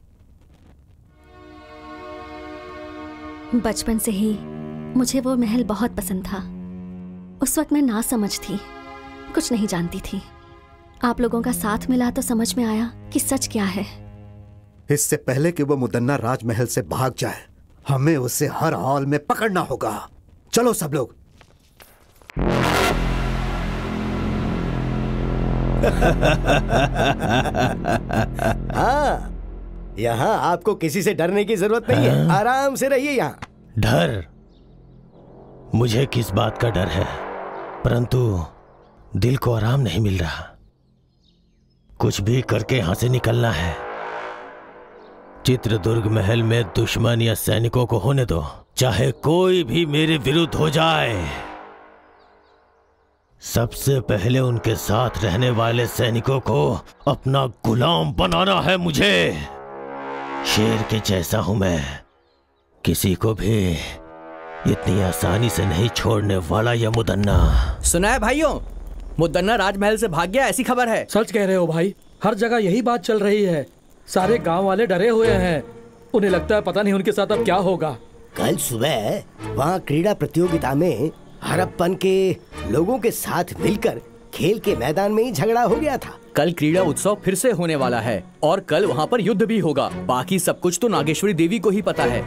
बचपन से ही मुझे वो महल बहुत पसंद था। उस वक्त मैं ना समझ थी, कुछ नहीं जानती थी। आप लोगों का साथ मिला तो समझ में आया कि सच क्या है। इससे पहले कि वो मुदन्ना राजमहल से भाग जाए, हमें उसे हर हाल में पकड़ना होगा। चलो सब लोग। हाँ, यहाँ आपको किसी से डरने की जरूरत नहीं है। आराम से रहिए यहाँ। डर? मुझे किस बात का डर है, परंतु दिल को आराम नहीं मिल रहा। कुछ भी करके यहां से निकलना है। चित्रदुर्ग महल में दुश्मन या सैनिकों को होने दो, चाहे कोई भी मेरे विरुद्ध हो जाए। सबसे पहले उनके साथ रहने वाले सैनिकों को अपना गुलाम बनाना है मुझे। शेर के जैसा हूं मैं, किसी को भी इतनी आसानी से नहीं छोड़ने वाला यह मुदन्ना। सुना है भाइयों, मुदन्ना राजमहल से भाग गया, ऐसी खबर है। सच कह रहे हो भाई, हर जगह यही बात चल रही है। सारे गांव वाले डरे हुए हैं। उन्हें लगता है पता नहीं उनके साथ अब क्या होगा। कल सुबह वहाँ क्रीड़ा प्रतियोगिता में हड़प्पन के लोगों के साथ मिलकर खेल के मैदान में ही झगड़ा हो गया था। कल क्रीड़ा उत्सव फिर से होने वाला है और कल वहाँ पर युद्ध भी होगा। बाकी सब कुछ तो नागेश्वरी देवी को ही पता है।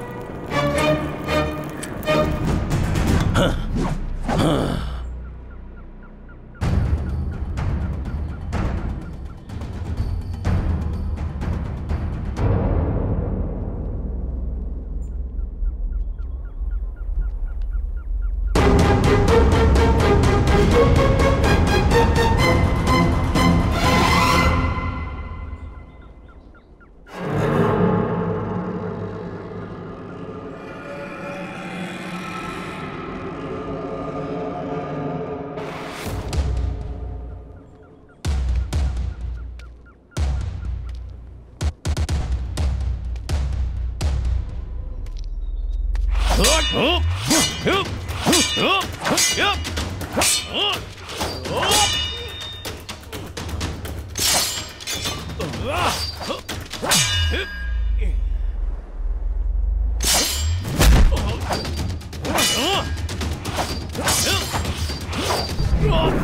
है